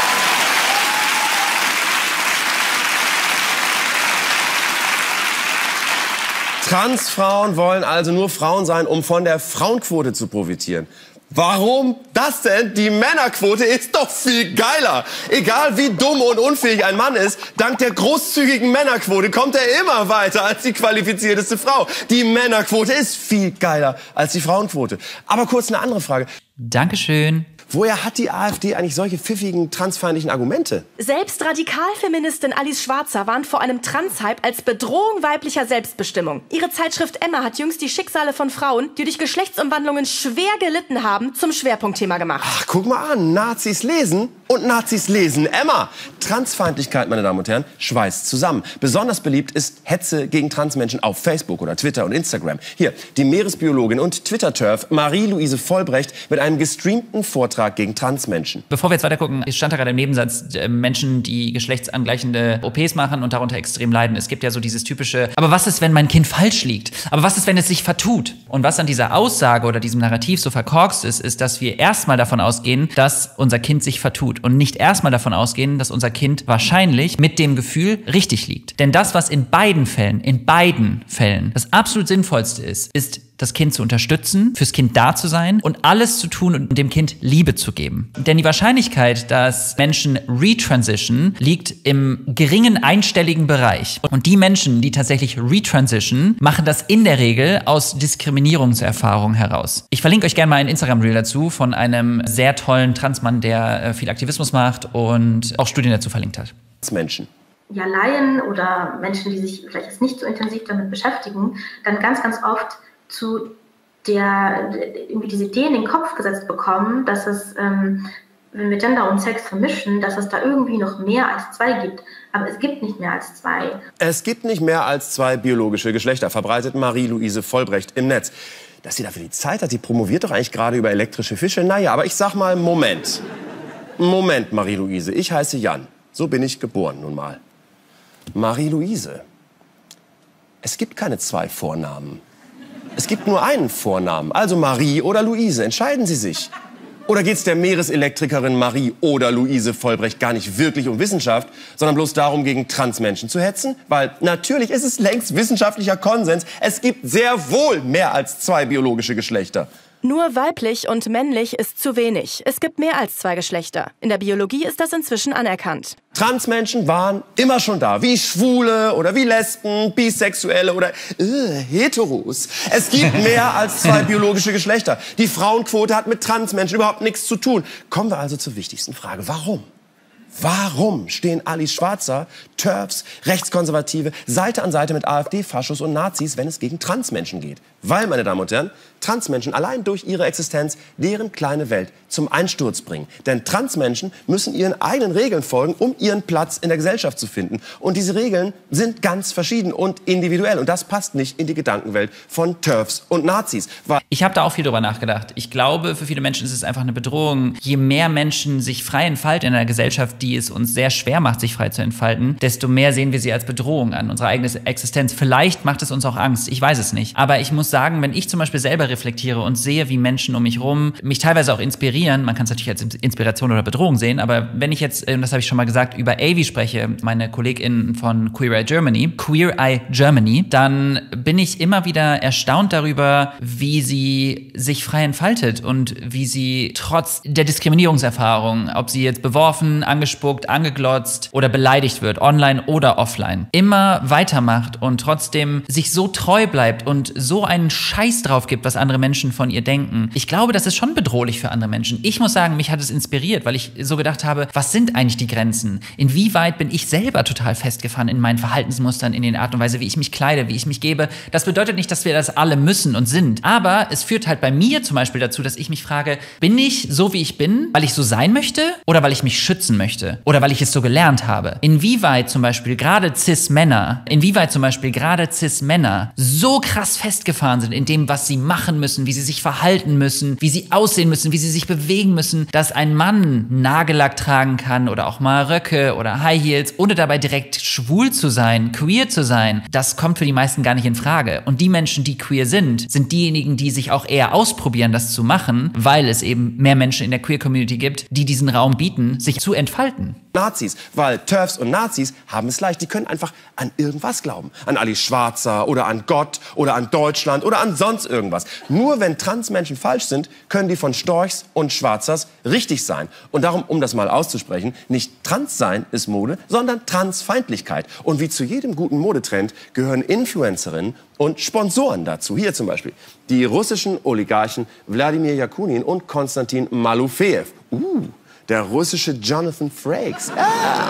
Transfrauen wollen also nur Frauen sein, um von der Frauenquote zu profitieren. Warum das denn? Die Männerquote ist doch viel geiler. Egal wie dumm und unfähig ein Mann ist, dank der großzügigen Männerquote kommt er immer weiter als die qualifizierteste Frau. Die Männerquote ist viel geiler als die Frauenquote. Aber kurz eine andere Frage. Dankeschön. Woher hat die AfD eigentlich solche pfiffigen, transfeindlichen Argumente? Selbst Radikalfeministin Alice Schwarzer warnt vor einem Transhype als Bedrohung weiblicher Selbstbestimmung. Ihre Zeitschrift Emma hat jüngst die Schicksale von Frauen, die durch Geschlechtsumwandlungen schwer gelitten haben, zum Schwerpunktthema gemacht. Ach, guck mal an, Nazis lesen und Nazis lesen Emma. Transfeindlichkeit, meine Damen und Herren, schweißt zusammen. Besonders beliebt ist Hetze gegen Transmenschen auf Facebook oder Twitter und Instagram. Hier, die Meeresbiologin und Twitter-Turf Marie-Louise Vollbrecht mit einem gestreamten Vortrag gegen Transmenschen. Bevor wir jetzt weiter gucken, es stand da gerade im Nebensatz, äh, Menschen, die geschlechtsangleichende O Ps machen und darunter extrem leiden. Es gibt ja so dieses typische, aber was ist, wenn mein Kind falsch liegt? Aber was ist, wenn es sich vertut? Und was an dieser Aussage oder diesem Narrativ so verkorkst ist, ist, dass wir erstmal davon ausgehen, dass unser Kind sich vertut und nicht erstmal davon ausgehen, dass unser Kind wahrscheinlich mit dem Gefühl richtig liegt. Denn das, was in beiden Fällen, in beiden Fällen das absolut Sinnvollste ist, ist das Kind zu unterstützen, fürs Kind da zu sein und alles zu tun und dem Kind Liebe zu geben. Denn die Wahrscheinlichkeit, dass Menschen retransition, liegt im geringen einstelligen Bereich. Und die Menschen, die tatsächlich retransition, machen das in der Regel aus Diskriminierungserfahrung heraus. Ich verlinke euch gerne mal ein Instagram-Reel dazu von einem sehr tollen Transmann, der viel Aktivismus macht und auch Studien dazu verlinkt hat. Menschen. Ja, Laien oder Menschen, die sich vielleicht jetzt nicht so intensiv damit beschäftigen, dann ganz, ganz oft zu der, irgendwie diese Idee in den Kopf gesetzt bekommen, dass es, ähm, wenn wir Gender und Sex vermischen, dass es da irgendwie noch mehr als zwei gibt. Aber es gibt nicht mehr als zwei. Es gibt nicht mehr als zwei biologische Geschlechter, verbreitet Marie-Louise Vollbrecht im Netz. Dass sie dafür die Zeit hat, sie promoviert doch eigentlich gerade über elektrische Fische. Naja, aber ich sag mal, Moment. Moment, Marie-Louise, ich heiße Jan. So bin ich geboren nun mal. Marie-Louise, es gibt keine zwei Vornamen. Es gibt nur einen Vornamen, also Marie oder Luise. Entscheiden Sie sich. Oder geht's der Meereselektrikerin Marie oder Luise Vollbrecht gar nicht wirklich um Wissenschaft, sondern bloß darum, gegen Transmenschen zu hetzen? Weil natürlich ist es längst wissenschaftlicher Konsens, es gibt sehr wohl mehr als zwei biologische Geschlechter. Nur weiblich und männlich ist zu wenig. Es gibt mehr als zwei Geschlechter. In der Biologie ist das inzwischen anerkannt. Transmenschen waren immer schon da, wie Schwule oder wie Lesben, Bisexuelle oder äh, Heteros. Es gibt mehr als zwei biologische Geschlechter. Die Frauenquote hat mit Transmenschen überhaupt nichts zu tun. Kommen wir also zur wichtigsten Frage. Warum? Warum stehen Alice Schwarzer, TERFs, Rechtskonservative Seite an Seite mit AfD-Faschos und Nazis, wenn es gegen Transmenschen geht? Weil, meine Damen und Herren, Transmenschen allein durch ihre Existenz deren kleine Welt zum Einsturz bringen. Denn Transmenschen müssen ihren eigenen Regeln folgen, um ihren Platz in der Gesellschaft zu finden. Und diese Regeln sind ganz verschieden und individuell. Und das passt nicht in die Gedankenwelt von TERFs und Nazis. Weil ich habe da auch viel drüber nachgedacht. Ich glaube, für viele Menschen ist es einfach eine Bedrohung. Je mehr Menschen sich frei entfalten in einer Gesellschaft, die es uns sehr schwer macht, sich frei zu entfalten, desto mehr sehen wir sie als Bedrohung an, unsere eigene Existenz. Vielleicht macht es uns auch Angst, ich weiß es nicht. Aber ich muss sagen, wenn ich zum Beispiel selber selber reflektiere und sehe, wie Menschen um mich rum mich teilweise auch inspirieren, man kann es natürlich als Inspiration oder Bedrohung sehen, aber wenn ich jetzt, das habe ich schon mal gesagt, über Avi spreche, meine KollegInnen von Queer Eye Germany, Queer Eye Germany, dann bin ich immer wieder erstaunt darüber, wie sie sich frei entfaltet und wie sie trotz der Diskriminierungserfahrung, ob sie jetzt beworfen, angespuckt, angeglotzt oder beleidigt wird, online oder offline, immer weitermacht und trotzdem sich so treu bleibt und so einen Scheiß drauf gibt, was andere Menschen von ihr denken. Ich glaube, das ist schon bedrohlich für andere Menschen. Ich muss sagen, mich hat es inspiriert, weil ich so gedacht habe, was sind eigentlich die Grenzen? Inwieweit bin ich selber total festgefahren in meinen Verhaltensmustern, in der Art und Weise, wie ich mich kleide, wie ich mich gebe? Das bedeutet nicht, dass wir das alle müssen und sind, aber es führt halt bei mir zum Beispiel dazu, dass ich mich frage, bin ich so, wie ich bin, weil ich so sein möchte oder weil ich mich schützen möchte oder weil ich es so gelernt habe? Inwieweit zum Beispiel gerade Cis-Männer, inwieweit zum Beispiel gerade Cis-Männer so krass festgefahren sind in dem, was sie machen müssen, wie sie sich verhalten müssen, wie sie aussehen müssen, wie sie sich bewegen müssen, dass ein Mann Nagellack tragen kann oder auch mal Röcke oder High Heels, ohne dabei direkt schwul zu sein, queer zu sein. Das kommt für die meisten gar nicht in Frage. Und die Menschen, die queer sind, sind diejenigen, die sich auch eher ausprobieren, das zu machen, weil es eben mehr Menschen in der Queer-Community gibt, die diesen Raum bieten, sich zu entfalten. Nazis, weil TERFs und Nazis haben es leicht. Die können einfach an irgendwas glauben. An Alice Schwarzer oder an Gott oder an Deutschland oder an sonst irgendwas. Nur wenn Transmenschen falsch sind, können die von Storchs und Schwarzers richtig sein. Und darum, um das mal auszusprechen, nicht trans sein ist Mode, sondern Transfeindlichkeit. Und wie zu jedem guten Modetrend gehören Influencerinnen und Sponsoren dazu. Hier zum Beispiel die russischen Oligarchen Wladimir Jakunin und Konstantin Malofeev. Uh. Der russische Jonathan Frakes. Ah.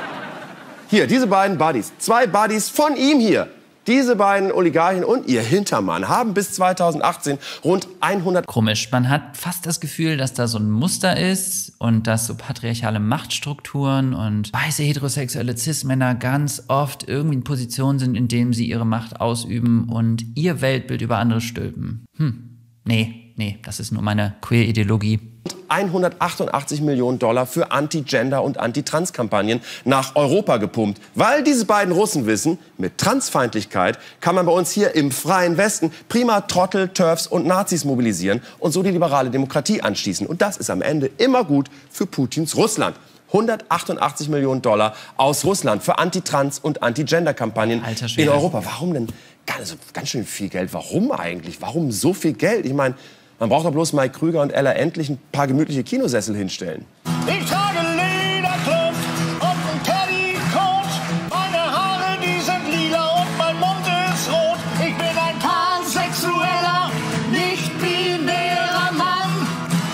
Hier, diese beiden Buddies. Zwei Buddies von ihm hier. Diese beiden Oligarchen und ihr Hintermann haben bis zweitausendachtzehn rund hundert... Komisch, man hat fast das Gefühl, dass da so ein Muster ist und dass so patriarchale Machtstrukturen und weiße heterosexuelle Cis-Männer ganz oft irgendwie in Positionen sind, in denen sie ihre Macht ausüben und ihr Weltbild über andere stülpen. Hm, nee, nee, das ist nur meine Queer-Ideologie. hundertachtundachtzig Millionen Dollar für Anti-Gender- und Anti-Trans-Kampagnen nach Europa gepumpt. Weil diese beiden Russen wissen, mit Transfeindlichkeit kann man bei uns hier im freien Westen prima Trottel, TERFs und Nazis mobilisieren und so die liberale Demokratie anschließen. Und das ist am Ende immer gut für Putins Russland. hundertachtundachtzig Millionen Dollar aus Russland für Anti-Trans- und Anti-Gender-Kampagnen in Europa. Warum denn ganz, ganz schön viel Geld? Warum eigentlich? Warum so viel Geld? Ich meine, man braucht doch bloß Mike Krüger und Ella endlich ein paar gemütliche Kinosessel hinstellen. Ich trage Lederclub und ein Teddycoat. Meine Haare, die sind lila und mein Mund ist rot. Ich bin ein pansexueller, nicht binärer Mann.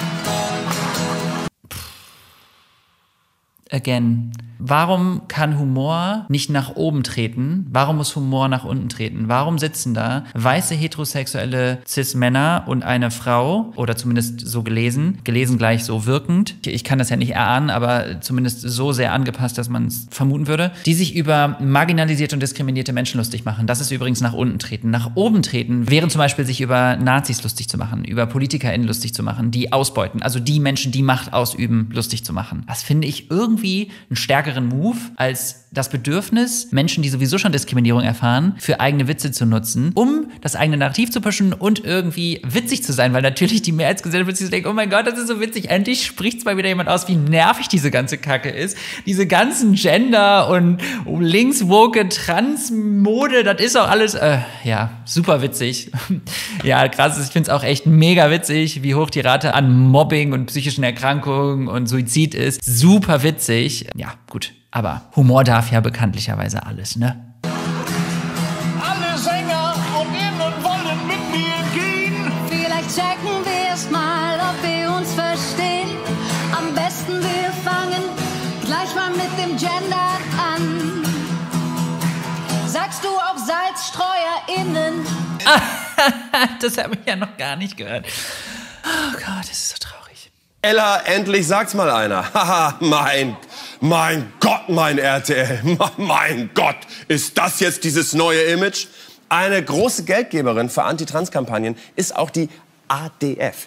Again. Warum kann Humor nicht nach oben treten? Warum muss Humor nach unten treten? Warum sitzen da weiße heterosexuelle Cis-Männer und eine Frau, oder zumindest so gelesen, gelesen gleich so wirkend, ich kann das ja nicht erahnen, aber zumindest so sehr angepasst, dass man es vermuten würde, die sich über marginalisierte und diskriminierte Menschen lustig machen. Das ist übrigens nach unten treten. Nach oben treten wäre zum Beispiel, sich über Nazis lustig zu machen, über PolitikerInnen lustig zu machen, die ausbeuten, also die Menschen, die Macht ausüben, lustig zu machen. Das finde ich irgendwie ein stärkeres Move als das Bedürfnis, Menschen, die sowieso schon Diskriminierung erfahren, für eigene Witze zu nutzen, um das eigene Narrativ zu pushen und irgendwie witzig zu sein, weil natürlich die Mehrheitsgesellschaft sich denkt, oh mein Gott, das ist so witzig, endlich spricht's mal wieder jemand aus, wie nervig diese ganze Kacke ist. Diese ganzen Gender- und linkswoke Transmode, das ist auch alles, äh, ja, super witzig. Ja, krass, ich find's auch echt mega witzig, wie hoch die Rate an Mobbing und psychischen Erkrankungen und Suizid ist. Super witzig. Ja, gut. Aber Humor darf ja bekanntlicherweise alles, ne? Alle Sänger und Innen wollen mit mir gehen. Vielleicht checken wir erst mal, ob wir uns verstehen. Am besten wir fangen gleich mal mit dem Gender an. Sagst du auch SalzstreuerInnen? Das habe ich ja noch gar nicht gehört. Oh Gott, das ist so traurig. Ella, endlich sagt's mal einer. Haha, mein, mein Gott, mein R T L. Mein Gott, ist das jetzt dieses neue Image? Eine große Geldgeberin für Anti-Trans-Kampagnen ist auch die A D F.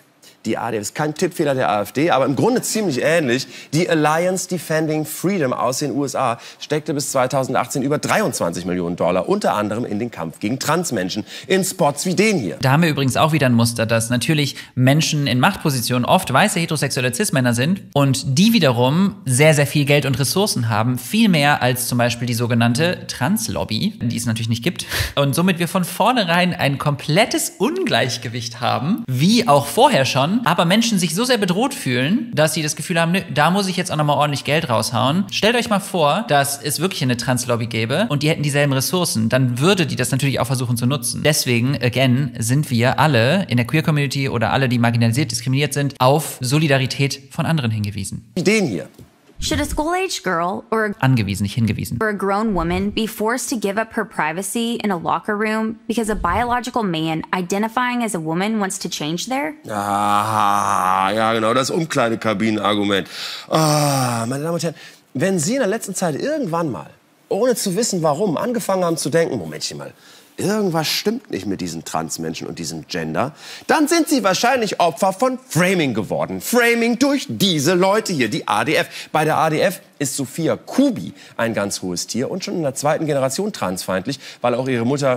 Die A D F ist kein Tippfehler der AfD, aber im Grunde ziemlich ähnlich. Die Alliance Defending Freedom aus den U S A steckte bis zweitausendachtzehn über dreiundzwanzig Millionen Dollar, unter anderem in den Kampf gegen Transmenschen, in Spots wie den hier. Da haben wir übrigens auch wieder ein Muster, dass natürlich Menschen in Machtpositionen oft weiße heterosexuelle Cis-Männer sind und die wiederum sehr, sehr viel Geld und Ressourcen haben, viel mehr als zum Beispiel die sogenannte Trans-Lobby, die es natürlich nicht gibt. Und somit wir von vornherein ein komplettes Ungleichgewicht haben, wie auch vorher schon, aber Menschen sich so sehr bedroht fühlen, dass sie das Gefühl haben, nö, da muss ich jetzt auch nochmal ordentlich Geld raushauen. Stellt euch mal vor, dass es wirklich eine Trans-Lobby gäbe und die hätten dieselben Ressourcen, dann würde die das natürlich auch versuchen zu nutzen. Deswegen, again, sind wir alle in der Queer-Community oder alle, die marginalisiert, diskriminiert sind, auf Solidarität von anderen hingewiesen. Den hier. Should a school-age girl or a, Angewiesen, nicht hingewiesen. or a grown woman be forced to give up her privacy in a locker room because a biological man identifying as a woman wants to change there? Ah, ja genau, das Umkleidekabinenargument. Ah, meine Damen und Herren, wenn Sie in der letzten Zeit irgendwann mal, ohne zu wissen warum, angefangen haben zu denken, Momentchen mal, irgendwas stimmt nicht mit diesen Transmenschen und diesem Gender, dann sind Sie wahrscheinlich Opfer von Framing geworden. Framing durch diese Leute hier, die A D F. Bei der A D F ist Sophia Kubi ein ganz hohes Tier und schon in der zweiten Generation transfeindlich, weil auch ihre Mutter,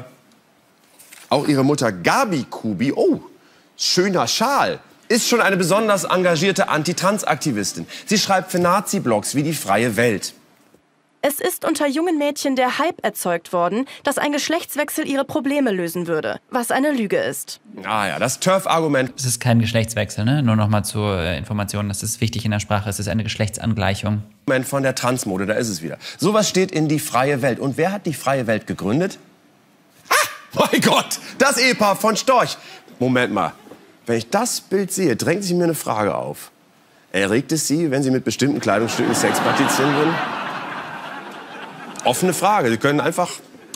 auch ihre Mutter Gabi Kubi, oh, schöner Schal, ist schon eine besonders engagierte Anti-Trans-Aktivistin. Sie schreibt für Nazi-Blogs wie die Freie Welt. Es ist unter jungen Mädchen der Hype erzeugt worden, dass ein Geschlechtswechsel ihre Probleme lösen würde, was eine Lüge ist. Ah ja, das T E R F-Argument. Es ist kein Geschlechtswechsel, ne? Nur noch mal zur äh, Information, das ist wichtig in der Sprache, es ist eine Geschlechtsangleichung. Moment von der Transmode, da ist es wieder. Sowas steht in die Freie Welt. Und wer hat die Freie Welt gegründet? Ah, mein Gott, das Ehepaar von Storch. Moment mal, wenn ich das Bild sehe, drängt sich mir eine Frage auf. Erregt es Sie, wenn Sie mit bestimmten Kleidungsstücken Sex praktizieren würden? Offene Frage. Sie können einfach...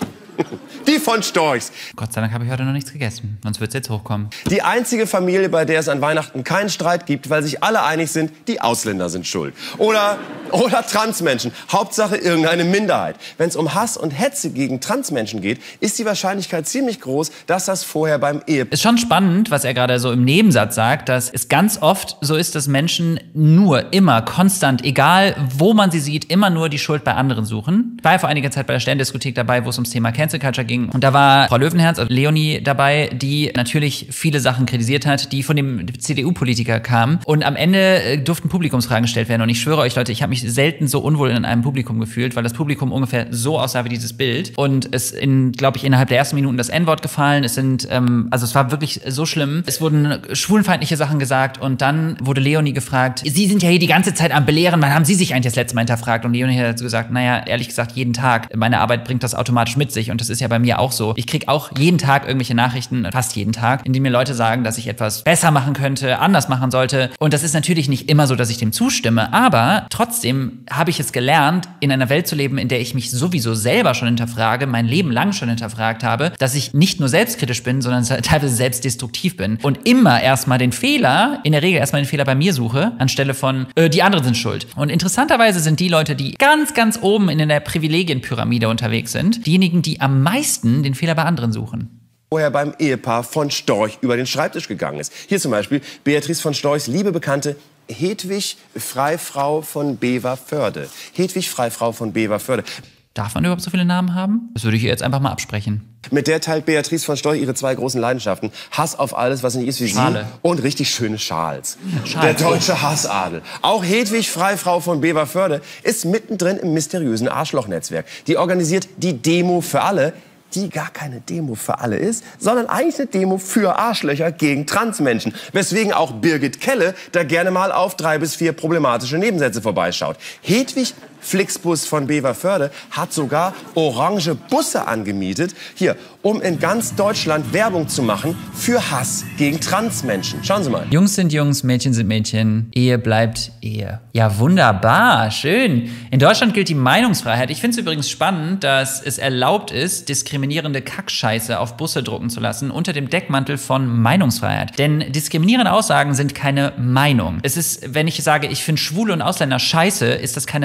Die von Storchs. Gott sei Dank habe ich heute noch nichts gegessen, sonst wird es jetzt hochkommen. Die einzige Familie, bei der es an Weihnachten keinen Streit gibt, weil sich alle einig sind, die Ausländer sind schuld. Oder, oder Transmenschen. Hauptsache irgendeine Minderheit. Wenn es um Hass und Hetze gegen Transmenschen geht, ist die Wahrscheinlichkeit ziemlich groß, dass das vorher beim Ehe... Ist schon spannend, was er gerade so im Nebensatz sagt, dass es ganz oft so ist, dass Menschen nur, immer, konstant, egal wo man sie sieht, immer nur die Schuld bei anderen suchen. Ich war ja vor einiger Zeit bei der Sterndiskothek dabei, wo es ums Thema Cancel Culture ging. Und da war Frau Löwenherz, also Leonie, dabei, die natürlich viele Sachen kritisiert hat, die von dem C D U-Politiker kamen. Und am Ende durften Publikumsfragen gestellt werden. Und ich schwöre euch, Leute, ich habe mich selten so unwohl in einem Publikum gefühlt, weil das Publikum ungefähr so aussah wie dieses Bild. Und es in, glaube ich, innerhalb der ersten Minuten das En-Wort gefallen. Es sind, ähm, also es war wirklich so schlimm. Es wurden schwulenfeindliche Sachen gesagt. Und dann wurde Leonie gefragt, Sie sind ja hier die ganze Zeit am Belehren. Wann haben Sie sich eigentlich das letzte Mal hinterfragt? Und Leonie hat dazu gesagt, naja, ehrlich gesagt, jeden Tag. Meine Arbeit bringt das automatisch mit sich. Und das ist ja bei mir auch so. Ich kriege auch jeden Tag irgendwelche Nachrichten, fast jeden Tag, in denen mir Leute sagen, dass ich etwas besser machen könnte, anders machen sollte. Und das ist natürlich nicht immer so, dass ich dem zustimme. Aber trotzdem habe ich es gelernt, in einer Welt zu leben, in der ich mich sowieso selber schon hinterfrage, mein Leben lang schon hinterfragt habe, dass ich nicht nur selbstkritisch bin, sondern teilweise selbstdestruktiv bin. Und immer erstmal den Fehler, in der Regel erstmal den Fehler bei mir suche, anstelle von, äh, die anderen sind schuld. Und interessanterweise sind die Leute, die ganz, ganz oben in der Privilegienpyramide unterwegs sind, diejenigen, die am meisten den Fehler bei anderen suchen. Vorher beim Ehepaar von Storch über den Schreibtisch gegangen ist. Hier zum Beispiel Beatrice von Storchs liebe Bekannte Hedwig Freifrau von Beverförde. Hedwig Freifrau von Beverförde. Darf man überhaupt so viele Namen haben? Das würde ich ihr jetzt einfach mal absprechen. Mit der teilt Beatrice von Storch ihre zwei großen Leidenschaften. Hass auf alles, was nicht ist wie Schale. sie. Und richtig schöne Schals. Schals. Der deutsche Hassadel. Auch Hedwig Freifrau von Beverförde ist mittendrin im mysteriösen Arschlochnetzwerk. Die organisiert die Demo für alle, die gar keine Demo für alle ist, sondern eigentlich eine Demo für Arschlöcher gegen Transmenschen. Weswegen auch Birgit Kelle da gerne mal auf drei bis vier problematische Nebensätze vorbeischaut. Hedwig Flixbus von Beverförde hat sogar orange Busse angemietet, hier, um in ganz Deutschland Werbung zu machen für Hass gegen Transmenschen. Schauen Sie mal. Jungs sind Jungs, Mädchen sind Mädchen, Ehe bleibt Ehe. Ja, wunderbar, schön. In Deutschland gilt die Meinungsfreiheit. Ich finde es übrigens spannend, dass es erlaubt ist, diskriminierende Kackscheiße auf Busse drucken zu lassen unter dem Deckmantel von Meinungsfreiheit. Denn diskriminierende Aussagen sind keine Meinung. Es ist, wenn ich sage, ich finde Schwule und Ausländer scheiße, ist das keine Meinung.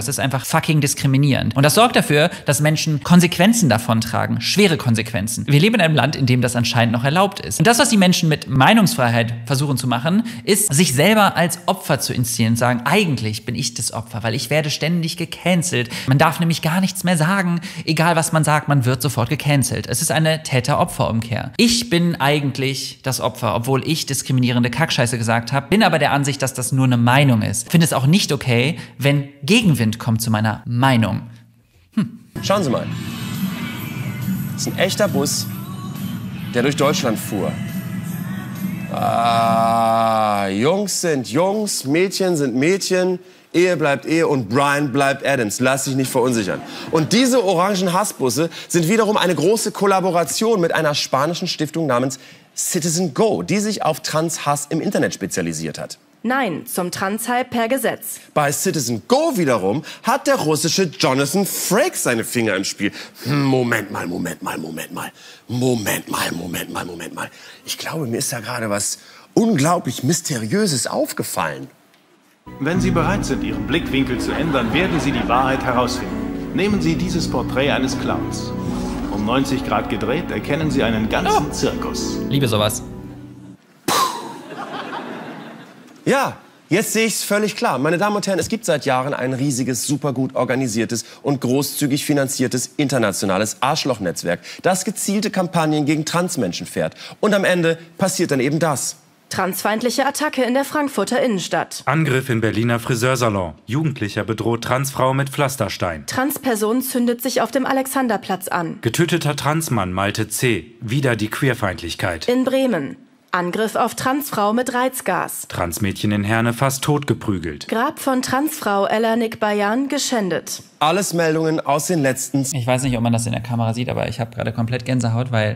Das ist einfach fucking diskriminierend. Und das sorgt dafür, dass Menschen Konsequenzen davon tragen. Schwere Konsequenzen. Wir leben in einem Land, in dem das anscheinend noch erlaubt ist. Und das, was die Menschen mit Meinungsfreiheit versuchen zu machen, ist, sich selber als Opfer zu inszenieren und sagen, eigentlich bin ich das Opfer, weil ich werde ständig gecancelt. Man darf nämlich gar nichts mehr sagen. Egal, was man sagt, man wird sofort gecancelt. Es ist eine Täter-Opfer-Umkehr. Ich bin eigentlich das Opfer, obwohl ich diskriminierende Kackscheiße gesagt habe, bin aber der Ansicht, dass das nur eine Meinung ist. Finde es auch nicht okay, wenn Gegenwind kommt zu meiner Meinung. Hm. Schauen Sie mal. Das ist ein echter Bus, der durch Deutschland fuhr. Ah, Jungs sind Jungs, Mädchen sind Mädchen, Ehe bleibt Ehe und Brian bleibt Adams. Lass dich nicht verunsichern. Und diese orangen Hassbusse sind wiederum eine große Kollaboration mit einer spanischen Stiftung namens Citizen Go, die sich auf Transhass im Internet spezialisiert hat. Nein zum Transhype per Gesetz. Bei Citizen Go wiederum hat der russische Jonathan Frakes seine Finger im Spiel. Hm, Moment mal, Moment mal, Moment mal. Moment mal, Moment mal, Moment mal. Ich glaube, mir ist da gerade was unglaublich Mysteriöses aufgefallen. Wenn Sie bereit sind, Ihren Blickwinkel zu ändern, werden Sie die Wahrheit herausfinden. Nehmen Sie dieses Porträt eines Clowns. Um neunzig Grad gedreht erkennen Sie einen ganzen oh. Zirkus. Liebe sowas. Ja, jetzt sehe ich es völlig klar. Meine Damen und Herren, es gibt seit Jahren ein riesiges, super gut organisiertes und großzügig finanziertes internationales Arschlochnetzwerk, das gezielte Kampagnen gegen Transmenschen fährt. Und am Ende passiert dann eben das. Transfeindliche Attacke in der Frankfurter Innenstadt. Angriff in Berliner Friseursalon. Jugendlicher bedroht Transfrau mit Pflasterstein. Transperson zündet sich auf dem Alexanderplatz an. Getöteter Transmann Malte C. Wieder die Queerfeindlichkeit. In Bremen. Angriff auf Transfrau mit Reizgas. Transmädchen in Herne fast totgeprügelt. Grab von Transfrau Ella Nikbayan geschändet. Alles Meldungen aus den letzten... Ich weiß nicht, ob man das in der Kamera sieht, aber ich habe gerade komplett Gänsehaut, weil...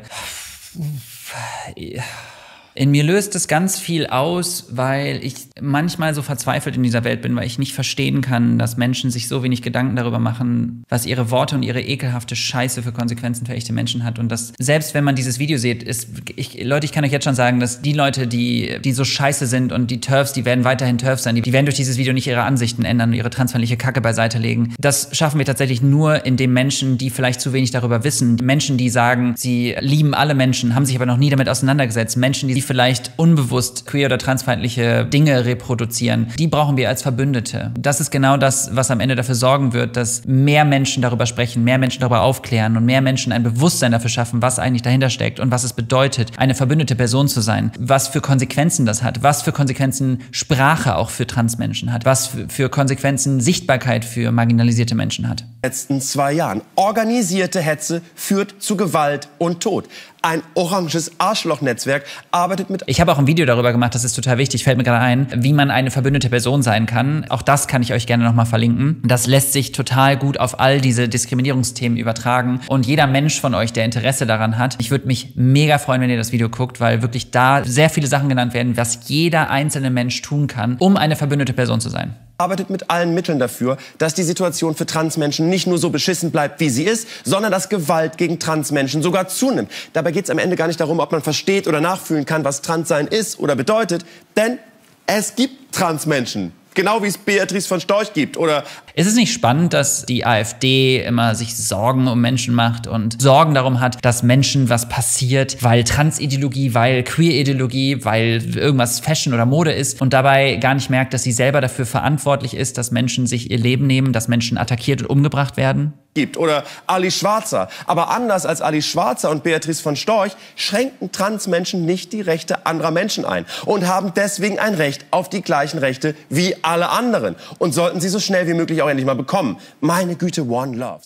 In mir löst es ganz viel aus, weil ich manchmal so verzweifelt in dieser Welt bin, weil ich nicht verstehen kann, dass Menschen sich so wenig Gedanken darüber machen, was ihre Worte und ihre ekelhafte Scheiße für Konsequenzen für echte Menschen hat. Und dass, selbst wenn man dieses Video sieht, ist, ich, Leute, ich kann euch jetzt schon sagen, dass die Leute, die, die so scheiße sind und die TERFs, die werden weiterhin TERFs sein, die, die werden durch dieses Video nicht ihre Ansichten ändern und ihre transfeindliche Kacke beiseite legen. Das schaffen wir tatsächlich nur, indem Menschen, die vielleicht zu wenig darüber wissen, Menschen, die sagen, sie lieben alle Menschen, haben sich aber noch nie damit auseinandergesetzt, Menschen, die vielleicht unbewusst queer- oder transfeindliche Dinge reproduzieren, die brauchen wir als Verbündete. Das ist genau das, was am Ende dafür sorgen wird, dass mehr Menschen darüber sprechen, mehr Menschen darüber aufklären und mehr Menschen ein Bewusstsein dafür schaffen, was eigentlich dahinter steckt und was es bedeutet, eine verbündete Person zu sein, was für Konsequenzen das hat, was für Konsequenzen Sprache auch für Transmenschen hat, was für Konsequenzen Sichtbarkeit für marginalisierte Menschen hat. Letzten zwei Jahren. Organisierte Hetze führt zu Gewalt und Tod. Ein oranges Arschlochnetzwerk arbeitet mit... Ich habe auch ein Video darüber gemacht, das ist total wichtig, fällt mir gerade ein, wie man eine verbündete Person sein kann. Auch das kann ich euch gerne nochmal verlinken. Das lässt sich total gut auf all diese Diskriminierungsthemen übertragen. Und jeder Mensch von euch, der Interesse daran hat, ich würde mich mega freuen, wenn ihr das Video guckt, weil wirklich da sehr viele Sachen genannt werden, was jeder einzelne Mensch tun kann, um eine verbündete Person zu sein. Arbeitet mit allen Mitteln dafür, dass die Situation für Transmenschen nicht nur so beschissen bleibt, wie sie ist, sondern dass Gewalt gegen Transmenschen sogar zunimmt. Dabei geht es am Ende gar nicht darum, ob man versteht oder nachfühlen kann, was Transsein ist oder bedeutet, denn es gibt Transmenschen. Genau wie es Beatrice von Storch gibt, oder? Ist es nicht spannend, dass die AfD immer sich Sorgen um Menschen macht und Sorgen darum hat, dass Menschen was passiert, weil Transideologie, weil Queerideologie, weil irgendwas Fashion oder Mode ist und dabei gar nicht merkt, dass sie selber dafür verantwortlich ist, dass Menschen sich ihr Leben nehmen, dass Menschen attackiert und umgebracht werden? Gibt. Oder Ali Schwarzer. Aber anders als Ali Schwarzer und Beatrice von Storch schränken Transmenschen nicht die Rechte anderer Menschen ein und haben deswegen ein Recht auf die gleichen Rechte wie alle anderen und sollten sie so schnell wie möglich auch endlich mal bekommen. Meine Güte, One Love.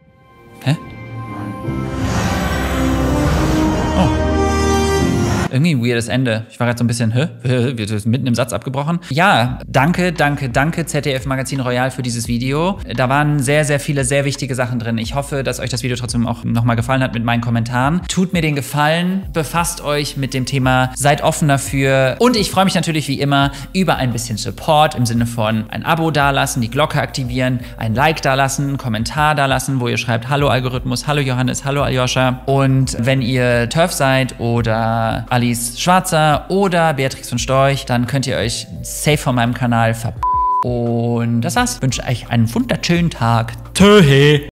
Hä? Oh. Irgendwie ein weirdes Ende. Ich war gerade so ein bisschen, hä? Wir sind mitten im Satz abgebrochen. Ja, danke, danke, danke Z D F Magazin Royal für dieses Video. Da waren sehr, sehr viele sehr wichtige Sachen drin. Ich hoffe, dass euch das Video trotzdem auch nochmal gefallen hat mit meinen Kommentaren. Tut mir den Gefallen, befasst euch mit dem Thema, seid offen dafür. Und ich freue mich natürlich wie immer über ein bisschen Support im Sinne von ein Abo dalassen, die Glocke aktivieren, ein Like dalassen, einen Kommentar dalassen, wo ihr schreibt, hallo Algorithmus, hallo Johannes, hallo Aljoscha. Und wenn ihr TERF seid oder Alice Schwarzer oder Beatrice von Storch, dann könnt ihr euch safe von meinem Kanal ver... Und das war's. Ich wünsche euch einen wunderschönen Tag. Tschö.